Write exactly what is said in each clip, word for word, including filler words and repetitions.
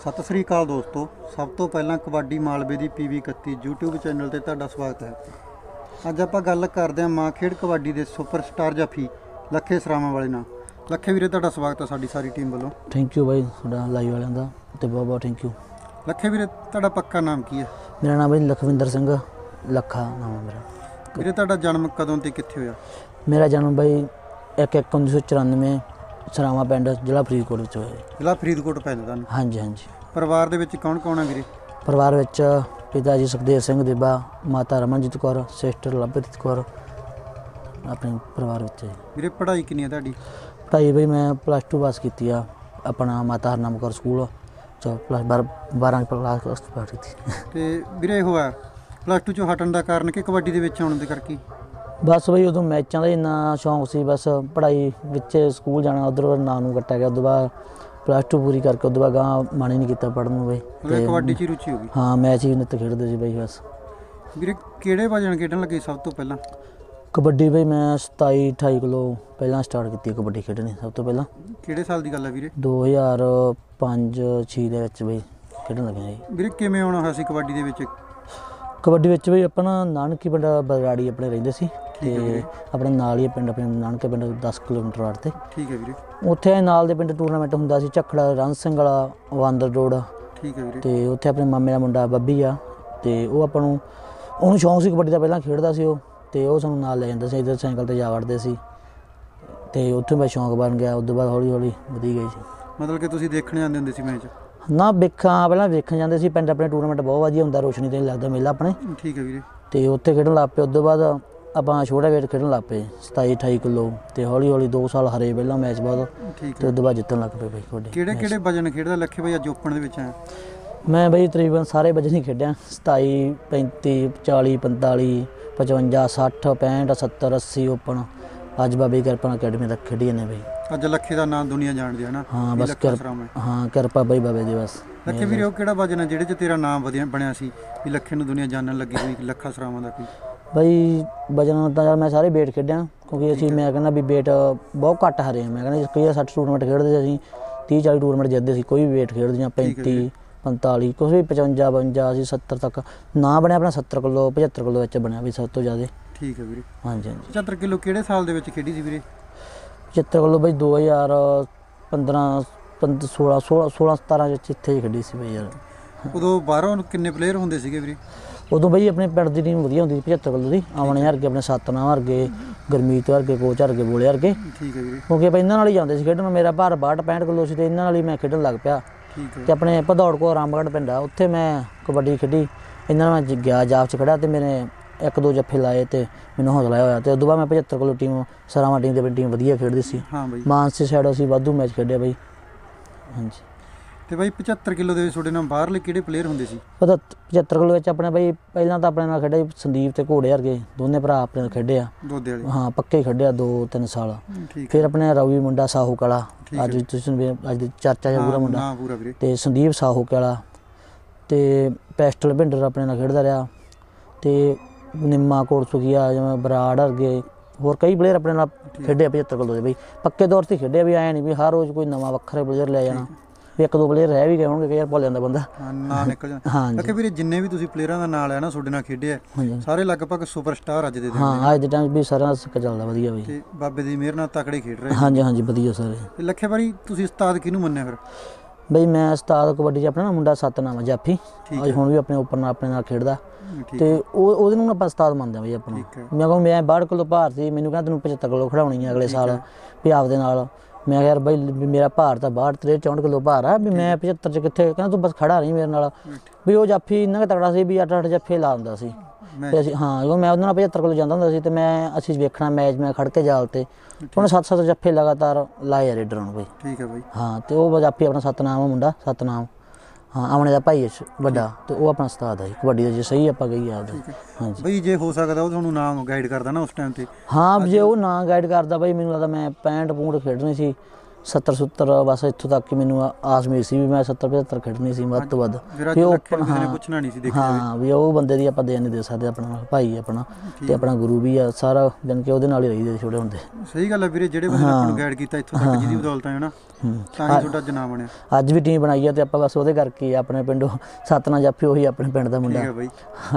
ਸਤਿ ਸ੍ਰੀ ਅਕਾਲ ਦੋਸਤੋ, ਸਭ ਤੋਂ ਪਹਿਲਾਂ ਕਬੱਡੀ ਮਾਲਵੇ ਦੀ ਪੀ ਵੀ ਇਕੱਤੀ YouTube ਚੈਨਲ ਤੇ ਤੁਹਾਡਾ ਸਵਾਗਤ ਹੈ। ਅੱਜ ਆਪਾਂ ਗੱਲ ਕਰਦੇ ਹਾਂ ਮਾਂ ਖੇਡ ਕਬੱਡੀ ਦੇ ਸੁਪਰਸਟਾਰ ਜਾਫੀ ਲੱਖੇ ਸਰਾਵਾਂ ਵਾਲੇ ਨਾਲ। ਲੱਖੇ ਵੀਰੇ, ਤੁਹਾਡਾ ਸਵਾਗਤ ਹੈ ਸਾਡੀ ਸਾਰੀ ਟੀਮ ਵੱਲੋਂ। ਥੈਂਕ ਯੂ ਬਾਈ ਤੁਹਾਡਾ ਲਾਈਵ ਵਾਲਿਆਂ ਦਾ ਤੇ ਬਹੁਤ ਬਹੁਤ ਥੈਂਕ ਯੂ। ਲੱਖੇ ਵੀਰੇ, ਤੁਹਾਡਾ ਪੱਕਾ ਨਾਮ ਕੀ ਹੈ? ਮੇਰਾ ਨਾਮ ਬਾਈ ਲਖਵਿੰਦਰ ਸਿੰਘ ਲੱਖਾ ਨਾਮ ਹੈ ਮੇਰਾ। ਵੀਰੇ, ਤੁਹਾਡਾ ਜਨਮ ਕਦੋਂ ਤੇ ਕਿੱਥੇ ਹੋਇਆ? ਮੇਰਾ ਜਨਮ ਬਾਈ ਇੱਕ ਇੱਕ ਉੱਨੀ ਸੌ ਚੁਰਾਨਵੇਂ ਸਰਾਵਾਂ ਪਿੰਡ ਜ਼ਿਲ੍ਹਾ ਫਰੀਦਕੋਟ ਵਿੱਚ ਹੋਇਆ। ਜ਼ਿਲ੍ਹਾ ਫਰੀਦਕੋਟ ਪੈਂਦਾ ਤੁਹਾਨੂੰ? ਹਾਂਜੀ ਹਾਂਜੀ। ਪਰਿਵਾਰ ਦੇ ਵਿੱਚ ਕੌਣ ਕੌਣ ਹੈ ਵੀਰੇ? ਪਰਿਵਾਰ ਵਿੱਚ ਪਿਤਾ ਜੀ ਸੁਖਦੇਵ ਸਿੰਘ ਦੇਬਾ, ਮਾਤਾ ਰਮਨਜੀਤ ਕੌਰ, ਸਿਸਟਰ ਲਵਪ੍ਰੀਤ ਕੌਰ ਆਪਣੇ ਪਰਿਵਾਰ ਵਿੱਚ। ਵੀਰੇ, ਪੜ੍ਹਾਈ ਕਿੰਨੀ ਹੈ ਤੁਹਾਡੀ? ਪੜ੍ਹਾਈ ਬਈ ਮੈਂ ਪਲੱਸ ਟੂ ਪਾਸ ਕੀਤੀ ਆ ਆਪਣਾ ਮਾਤਾ ਹਰਨਾਮ ਕੌਰ ਸਕੂਲ ਚ ਪਲੱਸ ਬਾਰਾਂ ਕਲਾਸ ਪੜ੍ਹੀ ਸੀ। ਤੇ ਵੀਰੇ, ਇਹ ਹੋਇਆ ਪਲੱਸ ਟੂ ਚੋਂ ਹਟਣ ਦਾ ਕਾਰਨ ਕਿ ਕਬੱਡੀ ਦੇ ਵਿੱਚ ਆਉਣ ਦੇ ਕਰਕੇ? ਬਸ ਬਈ ਉਦੋਂ ਮੈਚਾਂ ਦਾ ਇੰਨਾ ਸ਼ੌਂਕ ਸੀ, ਬਸ ਪੜ੍ਹਾਈ ਵਿੱਚ ਸਕੂਲ ਜਾਣਾ ਉੱਧਰ ਨਾਂ ਨੂੰ ਕੱਟਿਆ ਗਿਆ। ਉਦੋਂ ਬਾਅਦ ਪਲੱਸ ਟੂ ਪੂਰੀ ਕਰਕੇ ਉਦੋਂ ਬਾਅਦ ਗਾਂ ਮਨ ਹੀ ਨਹੀਂ ਕੀਤਾ ਪੜ੍ਹਨ ਨੂੰ ਬਈ। ਤੇ ਕਬੱਡੀ 'ਚ ਹੀ ਰੁਚੀ ਹੋ ਗਈ? ਹਾਂ, ਮੈਚ ਹੀ ਨਿੱਤ ਖੇਡਦੇ ਸੀ ਬਈ ਬਸ। ਵੀਰੇ, ਕਿਹੜੇ ਵਜਨ ਖੇਡਣ ਲੱਗੇ ਸਭ ਤੋਂ ਪਹਿਲਾਂ? ਕਬੱਡੀ ਬਈ ਮੈਂ ਸਤਾਈ ਅਠਾਈ ਕਿਲੋ ਪਹਿਲਾਂ ਸਟਾਰਟ ਕੀਤੀ ਕਬੱਡੀ ਖੇਡਣੀ ਸਭ ਤੋਂ ਪਹਿਲਾਂ। ਕਿਹੜੇ ਸਾਲ ਦੀ ਗੱਲ ਹੈ ਵੀਰੇ? ਦੋ ਹਜ਼ਾਰ ਪੰਜ ਛੇ ਦੇ ਵਿੱਚ ਬਈ ਖੇਡਣ ਲੱਗਿਆ ਜੀ। ਵੀਰੇ, ਕਿਵੇਂ ਆਉਣਾ ਹੋਇਆ ਸੀ ਕਬੱਡੀ ਦੇ ਵਿੱਚ? ਕਬੱਡੀ ਵਿੱਚ ਬਈ ਆਪਾਂ ਨਾ ਨਾਨਕੀ ਪਿੰਡ ਬਰਾੜੀ ਆਪਣੇ ਰਹਿੰਦੇ ਸੀ ਤੇ ਆਪਣੇ ਨਾਲ ਹੀ ਪਿੰਡ ਆਪਣੇ ਨਾਨਕੇ ਪਿੰਡ ਦਸ ਕਿਲੋਮੀਟਰ ਵਾਟ ਤੇ। ਠੀਕ ਹੈ ਵੀਰੇ। ਉੱਥੇ ਨਾਲ ਦੇ ਪਿੰਡ ਟੂਰਨਾਮੈਂਟ ਹੁੰਦਾ ਸੀ ਝੱਖੜਾ ਰਣ ਸਿੰਘ ਵਾਲਾ ਵਾਂਦਰ ਰੋਡ। ਠੀਕ ਹੈ ਵੀਰੇ। ਤੇ ਉੱਥੇ ਆਪਣੇ ਮਾਮੇ ਦਾ ਮੁੰਡਾ ਬੱਬੀ ਆ ਤੇ ਉਹ ਆਪਾਂ ਨੂੰ ਉਹਨੂੰ ਸ਼ੌਂਕ ਸੀ ਕਬੱਡੀ ਦਾ, ਪਹਿਲਾਂ ਖੇਡਦਾ ਸੀ ਉਹ, ਤੇ ਉਹ ਸਾਨੂੰ ਨਾਲ ਲੈ ਜਾਂਦਾ ਸੀ, ਇੱਧਰ ਸਾਈਕਲ ਤੇ ਜਾ ਵੜਦੇ ਸੀ ਤੇ ਉੱਥੇ ਮੈਂ ਸ਼ੌਂਕ ਬਣ ਗਿਆ। ਉਸ ਤੋਂ ਬਾਅਦ ਹੌਲੀ ਹੌਲੀ ਵਧੀ ਗਈ ਸੀ। ਮਤਲਬ ਕਿ ਤੁਸੀਂ ਦੇਖਣ ਜਾਂਦੇ ਹੁੰਦੇ ਸੀ ਮੈਚ? ਨਾ, ਵੇਖਾਂ ਪਹਿਲਾਂ ਵੇਖਣ ਜਾਂਦੇ ਸੀ ਪਿੰਡ ਆਪਣੇ। ਟੂਰਨਾਮੈਂਟ ਬਹੁਤ ਵਧੀਆ ਹੁੰਦਾ, ਰੋਸ਼ਨੀ ਤੇ ਲੱਗਦਾ ਮੇਲਾ ਆਪਣੇ। ਠੀਕ ਹੈ ਵੀਰੇ। ਤੇ ਉੱਥੇ ਖੇਡਣ ਲੱਗ ਪਏ। ਉਸ ਤੋਂ ਬਾਅਦ ਆਪਾਂ ਛੋਟਾ ਵੇਟ ਖੇਡਣ ਲੱਗ ਪਏ ਸਤਾਈ ਅਠਾਈ ਕਿਲੋ ਤੇ ਹੌਲੀ ਹੌਲੀ ਦੋ ਸਾਲ ਹਰੇ ਪਹਿਲਾਂ ਮੈਚ ਬਾਅਦ। ਠੀਕ ਤੇ ਉਸ ਤੋਂ ਬਾਅਦ ਜਿੱਤਣ ਲੱਗ ਪਏ ਬਈ ਕਬੱਡੀ। ਕਿਹੜੇ ਕਿਹੜੇ ਵਜਨ ਖੇਡਦਾ ਲੱਖੇ ਬਾਈ ਅੱਜ ਓਪਨ ਦੇ ਵਿੱਚ ਆਇਆ? ਮੈਂ ਬਈ ਤਕਰੀਬਨ ਸਾਰੇ ਵਜਨ ਹੀ ਖੇਡਿਆ। ਸਤਾਈ ਪੈਂਤੀ ਚਾਲੀ ਪੰਤਾਲੀ ਪਚਵੰਜਾ ਸੱਠ ਪੈਂਹਠ ਸੱਤਰ ਅੱਸੀ ਓਪਨ ਅੱਜ ਬਾਬੇ ਦੀ ਕਿਰਪਾ ਨਾਲ ਅਕੈਡਮੀ ਤੱਕ ਖੇਡੀ ਜਾਂਦੇ ਬਈ। ਅੱਜ ਲੱਖੇ ਦਾ ਨਾਮ ਦੁਨੀਆ ਜਾਣਦੀ ਹੈ ਨਾ? ਹਾਂ ਬਸ ਕਿਰਪਾ। ਹਾਂ, ਕਿਰਪਾ ਬਈ ਬਾਬੇ ਦੀ ਬਸ। ਲੱਖੇ ਵੀਰੇ, ਉਹ ਕਿਹੜਾ ਵਜਨ ਹੈ ਜਿਹੜੇ 'ਚ ਤੇਰਾ ਨਾਮ ਵਧੀਆ ਬਣਿਆ ਸੀ ਵੀ ਲੱਖੇ ਨੂੰ ਦੁਨੀਆ ਜਾਣਨ ਲੱਗੀ ਹੋਈ ਲੱਖਾ ਸਰਾਵਾਂ ਦਾ ਕੋਈ? ਬਈ ਵਜਨ ਤਾਂ ਯਾਰ ਮੈਂ ਸਾਰੇ ਵੇਟ ਖੇਡਿਆ ਕਿਉਂਕਿ ਅਸੀਂ ਮੈਂ ਕਹਿੰਦਾ ਵੀ ਵੇਟ ਬਹੁਤ ਘੱਟ ਹਾਰੇ। ਮੈਂ ਕਹਿੰਦਾ ਕਈ ਸੱਠ ਟੂਰਨਾਮੈਂਟ ਖੇਡਦੇ ਅਸੀਂ ਤੀਹ ਚਾਲੀ ਟੂਰਨਾਮੈਂਟ ਜਿੱਤਦੇ ਸੀ। ਕੋਈ ਵੀ ਵੇਟ ਖੇਡਦੇ ਜਾਂ ਪੈਂਤੀ ਪੰਤਾਲੀ ਕੁਛ ਵੀ ਪਚਵੰਜਾ ਬਵੰਜਾ ਅਸੀਂ ਸੱਤਰ ਤੱਕ ਨਾ ਬਣਿਆ ਆਪਣਾ। ਸੱਤਰ ਕਿਲੋ ਪਝੱਤਰ ਕਿਲੋ ਵਿੱਚ ਬਣਿਆ ਵੀ ਸਭ ਤੋਂ ਜ਼ਿਆਦਾ। ਠੀਕ ਹੈ ਵੀਰੇ। ਹਾਂਜੀ ਹਾਂਜੀ। ਪਝੱਤਰ ਕਿਲੋ ਕਿਹੜੇ ਸਾਲ ਦੇ ਵਿੱਚ ਖੇਡੀ ਸੀ ਵੀਰੇ? ਪਝੱਤਰ ਕਿਲੋ ਬਈ ਦੋ ਹਜ਼ਾਰ ਪੰਦਰਾਂ ਪੰਦ ਸੋਲਾਂ ਸੋਲਾਂ ਸੋਲਾਂ ਸਤਾਰਾਂ ਵਿੱਚ ਇੱਥੇ ਹੀ ਖੇਡੀ ਸੀ ਬਈ ਯਾਰ। ਉਦੋਂ ਬਾਹਰੋਂ ਕਿੰਨੇ ਪਲੇਅਰ ਹੁੰਦੇ ਸੀਗੇ ਵੀਰੇ? ਉਦੋਂ ਬਈ ਆਪਣੇ ਪਿੰਡ ਦੀ ਟੀਮ ਵਧੀਆ ਹੁੰਦੀ ਸੀ ਪਝੱਤਰ ਕਿਲੋ ਦੀ। ਆਵਣੇ ਵਰਗੇ ਆਪਣੇ ਸਤਨਾਮ ਵਰਗੇ ਗੁਰਮੀਤ ਵਰਗੇ ਕੋਚ ਵਰਗੇ ਬੋਲੇ ਵਰਗੇ। ਠੀਕ ਹੈ ਵੀਰੇ। ਕਿਉਂਕਿ ਆਪਾਂ ਇਹਨਾਂ ਨਾਲ ਹੀ ਜਾਂਦੇ ਸੀ ਖੇਡਣ। ਮੇਰਾ ਭਾਰ ਬਾਹਠ ਪੈਂਹਠ ਕਿਲੋ ਸੀ ਤੇ ਇਹਨਾਂ ਨਾਲ ਹੀ ਮੈਂ ਖੇਡਣ ਲੱਗ ਪਿਆ। ਠੀਕ ਹੈ। ਤੇ ਆਪਣੇ ਭਦੌੜ ਕੋਲ ਰਾਮਗੜ੍ਹ ਪਿੰਡ ਆ, ਉੱਥੇ ਮੈਂ ਕਬੱਡੀ ਖੇਡੀ। ਇਹਨਾਂ ਨਾਲ ਮੈਂ ਗਿਆ ਜਾਫ 'ਚ ਖੜਿਆ ਤੇ ਮੇਰੇ ਇੱਕ ਦੋ ਜੱਫੇ ਲਾਏ ਤੇ ਮੈਨੂੰ ਹੌਸਲਾ ਹੋਇਆ। ਤੇ ਉਦੋਂ ਬਾਅਦ ਮੈਂ ਪਝੱਤਰ ਕਿਲੋ ਟੀਮ ਸਰਾਵਾਂ ਟੀਮ ਦੀ ਆਪਣੀ ਟੀਮ ਵਧੀਆ ਖੇਡਦੀ ਸੀ। ਹਾਂ ਬਾਈ। ਮਾਨਸੀ ਸਾਈਡ ਅਸੀਂ ਵਾਧੂ ਮੈਚ ਖੇਡਿਆ ਬਾਈ। ਹਾਂਜੀ। ਤੇ ਬਾਈ ਪਝੱਤਰ ਕਿਲੋ ਦੇ ਵਿੱਚ ਤੁਹਾਡੇ ਨਾਲ ਬਾਹਰਲੇ ਕਿਹੜੇ ਪਲੇਅਰ ਹੁੰਦੇ ਸੀ? ਪਤਾ ਪਝੱਤਰ ਕਿਲੋ ਵਿੱਚ ਆਪਣੇ ਬਾਈ ਪਹਿਲਾਂ ਤਾਂ ਆਪਣੇ ਨਾਲ ਖੇਡਿਆ ਸੰਦੀਪ ਤੇ ਘੋੜੇ ਵਰਗੇ ਦੋਨੇ ਭਰਾ ਆਪਣੇ ਨਾਲ ਖੇਡੇ ਆ। ਦੋਦੇ ਵਾਲੇ? ਹਾਂ, ਪੱਕੇ ਖੇਡਿਆ ਦੋ ਤਿੰਨ ਸਾਲ। ਠੀਕ। ਫਿਰ ਆਪਣੇ ਰਵੀ ਮੁੰਡਾ ਸਾਹੂ ਕਾਲਾ, ਅੱਜ ਤੁਸੀਂ ਅੱਜ ਦੀ ਚਰਚਾ ਜਾਂ ਪੂਰਾ ਮੁੰਡਾ। ਹਾਂ ਪੂਰਾ ਵੀਰੇ। ਤੇ ਸੰਦੀਪ ਸਾਹੂ ਕਾਲਾ ਤੇ ਪੈਸਟਲ ਭਿੰਡਰ ਆਪਣੇ ਨਾਲ ਖੇਡਦਾ ਰਿਹਾ। ਤੇ ਨਿੰਮਾ ਕੋਟਸੁਕੀਆ ਜਿਵੇਂ ਬਰਾੜ ਵਰਗੇ ਹੋਰ ਕਈ ਪਲੇਅਰ ਆਪਣੇ ਨਾਲ ਖੇਡੇ ਪਝੱਤਰ ਕਿਲੋ ਦੇ ਬਈ। ਪੱਕੇ ਤੌਰ 'ਤੇ ਖੇਡਿਆ ਵੀ, ਐਂ ਨਹੀਂ ਵੀ ਹਰ ਰੋਜ਼ ਕੋਈ ਨਵਾਂ ਵੱਖਰੇ ਪਲੇਅਰ ਲੈ ਜਾਣਾ ਵੀ। ਇੱਕ ਦੋ ਪਲੇਅਰ ਰਹਿ ਵੀ ਗਏ ਹੋਣਗੇ, ਕਈ ਵਾਰ ਭੁੱਲ ਜਾਂਦਾ ਬੰਦਾ। ਨਾ ਨਿਕਲ ਜਾਂਦਾ। ਹਾਂ ਕਿ ਵੀਰੇ, ਜਿੰਨੇ ਵੀ ਤੁਸੀਂ ਪਲੇਅਰਾਂ ਦਾ ਨਾਂ ਲਿਆ ਨਾ ਤੁਹਾਡੇ ਨਾਲ ਖੇਡੇ ਆ ਸਾਰੇ ਲਗਭਗ ਸੁਪਰਸਟਾਰ ਅੱਜ ਦੇ ਦਿਨ। ਹਾਂ, ਅੱਜ ਦੇ ਟਾਈਮ ਵੀ ਸਾਰਿਆਂ ਦਾ ਸਿੱਕਾ ਚੱਲਦਾ ਵਧੀਆ ਬਈ। ਤੇ ਬਾਬੇ ਦੀ ਮਿਹਰ ਨਾਲ ਤਕੜੇ ਖੇਡ ਰਹੇ। ਹਾਂਜੀ ਹਾਂਜੀ, ਵਧੀਆ ਸਾਰੇ। ਤੇ ਲੱਖੇ ਬਾਈ, ਤੁਸੀਂ ਉਸਤਾਦ ਕਿਹਨੂੰ ਮੰਨਿਆ ਫਿਰ? ਬਈ ਮੈਂ ਉਸਤਾਦ ਕਬੱਡੀ 'ਚ ਆਪਣਾ ਨਾ ਮੁੰਡਾ ਸਤਨਾਮ ਜਾਫੀ, ਅੱਜ ਹੁਣ ਵੀ ਆਪਣੇ ਉੱਪਰ ਨਾਲ ਆਪਣੇ ਨਾਲ ਖੇਡਦਾ ਤੇ ਉਹ ਉਹਦੇ ਨੂੰ ਆਪਾਂ ਉਸਤਾਦ ਮੰਨਦੇ ਬਈ ਆਪਣਾ। ਮੈਂ ਕਹਾਂ ਮੈਂ ਬਾਹਠ ਕਿਲੋ ਭਾਰ ਸੀ, ਮੈਨੂੰ ਕਹਿੰਦਾ ਤੈਨੂੰ ਪਝੱਤਰ ਕਿਲੋ ਖਿਡਾਉਣੀ ਹੈ ਅਗਲੇ ਸਾਲ ਵੀ ਆਪਦੇ ਨਾਲ। ਮੈਂ ਕਿਹਾ ਯਾਰ ਬਾਈ ਵੀ ਮੇਰਾ ਭਾਰ ਤਾਂ ਬਾਹਠ ਤ੍ਰੇਹਠ ਚੌਂਹਠ ਕਿਲੋ ਭਾਰ ਆ ਵੀ ਮੈਂ ਪਝੱਤਰ 'ਚ ਕਿੱਥੇ। ਕਹਿੰਦਾ ਤੂੰ ਬਸ ਖੜਾ ਨਹੀਂ ਮੇਰੇ ਨਾਲ ਵੀ। ਉਹ ਜਾਫੀ ਇੰਨਾ ਕੁ ਤਕੜਾ ਸੀ ਵੀ ਅੱਠ ਅੱਠ ਜੱਫੇ ਲਾ ਦਿੰਦਾ ਸੀ ਤੇ ਅਸੀਂ ਹਾਂ ਜਦੋਂ ਮੈਂ ਉਹਦੇ ਨਾਲ ਪਝੱਤਰ ਕਿਲੋ ਜਾਂਦਾ ਹੁੰਦਾ ਸੀ ਤੇ ਮੈਂ ਅਸੀਂ ਵੇਖਣਾ ਮੈਚ ਮੈਂ ਖੜ ਕੇ ਜਾਲ ਤੇ ਉਹਨੇ ਸੱਤ ਸੱਤ ਜੱਫੇ ਲਗਾਤਾਰ ਲਾਏ ਆ ਰੇਡਰਾਂ ਨੂੰ ਬਈ। ਠੀਕ ਹੈ ਬਾਈ। ਹਾਂ, ਤੇ ਉਹ ਜਾਫੀ ਆਪਣਾ ਸਤਨਾਮ ਆ ਮੁੰਡਾ ਸਤਨਾਮ। ਹਾਂ, ਆਮਣੇ ਦਾ ਭਾਈ ਵੱਡਾ ਤੇ ਉਹ ਆਪਣਾ ਉਸਤਾਦ ਆ ਜੀ ਕਬੱਡੀ ਦਾ, ਜੇ ਸਹੀ ਆਪਾਂ ਕਹੀਏ ਆਪਦਾ। ਹਾਂਜੀ ਬਈ, ਜੇ ਹੋ ਸਕਦਾ ਉਹ ਤੁਹਾਨੂੰ ਨਾ ਗਾਈਡ ਕਰਦਾ ਨਾ ਉਸ ਟਾਈਮ ਤੇ? ਹਾਂ, ਜੇ ਉਹ ਨਾ ਗਾਈਡ ਕਰਦਾ ਬਈ ਮੈਨੂੰ ਲੱਗਦਾ ਮੈਂ ਪੈਂਹਠ ਪੂੰਠ ਖੇਡਣੀ ਸੀ ਸੱਤਰ ਸੱਤਰ ਬਸ ਇੱਥੋਂ ਤੱਕ ਕਿ ਮੈਨੂੰ ਆਸ ਉਮੀਦ ਸੀ ਵੀ ਮੈਂ ਸੱਤਰ ਪਝੱਤਰ ਖੇਡਣੀ ਸੀ ਵੱਧ ਤੋਂ ਵੱਧ ਵੀ ਉਹ ਹਾਂ ਪੁੱਛਣਾ ਨਹੀਂ ਸੀ ਦੇਖਿਆ ਹਾਂ ਵੀ ਉਹ ਬੰਦੇ ਦੀ ਆਪਾਂ ਦੇਣ ਨਹੀਂ ਦੇ ਸਕਦੇ ਆਪਣਾ ਭਾਈ ਆਪਣਾ ਤੇ ਆਪਣਾ ਗੁਰੂ ਵੀ ਆ ਸਾਰਾ ਜਨ ਕਿ ਉਹਦੇ ਨਾਲ ਹੀ ਰਹੀਦੇ ਛੋਟੇ ਹੁੰਦੇ। ਸਹੀ ਗੱਲ ਹੈ ਵੀਰੇ, ਜਿਹੜੇ ਬੰਦੇ ਨੇ ਆਪਾਂ ਨੂੰ ਗਾਈਡ ਕੀਤਾ ਇੱਥੋਂ ਤੱਕ ਜਿਹਦੀ ਬਦੌਲਤ ਹੈ ਨਾ ਤਾਂ ਹੀ ਤੁਹਾਡਾ ਜਨਾਮ ਬਣਿਆ। ਅੱਜ ਵੀ ਟੀਮ ਬਣਾਈ ਆ ਤੇ ਆਪਾਂ ਬਸ ਉਹਦੇ ਕਰਕੇ ਆਪਣੇ ਪਿੰਡੋਂ ਸਤਨਾ ਜਾਫੀ ਉਹੀ ਆਪਣੇ ਪਿੰਡ ਦਾ ਮੁੰਡਾ। ਠੀਕ ਹੈ ਬਾਈ,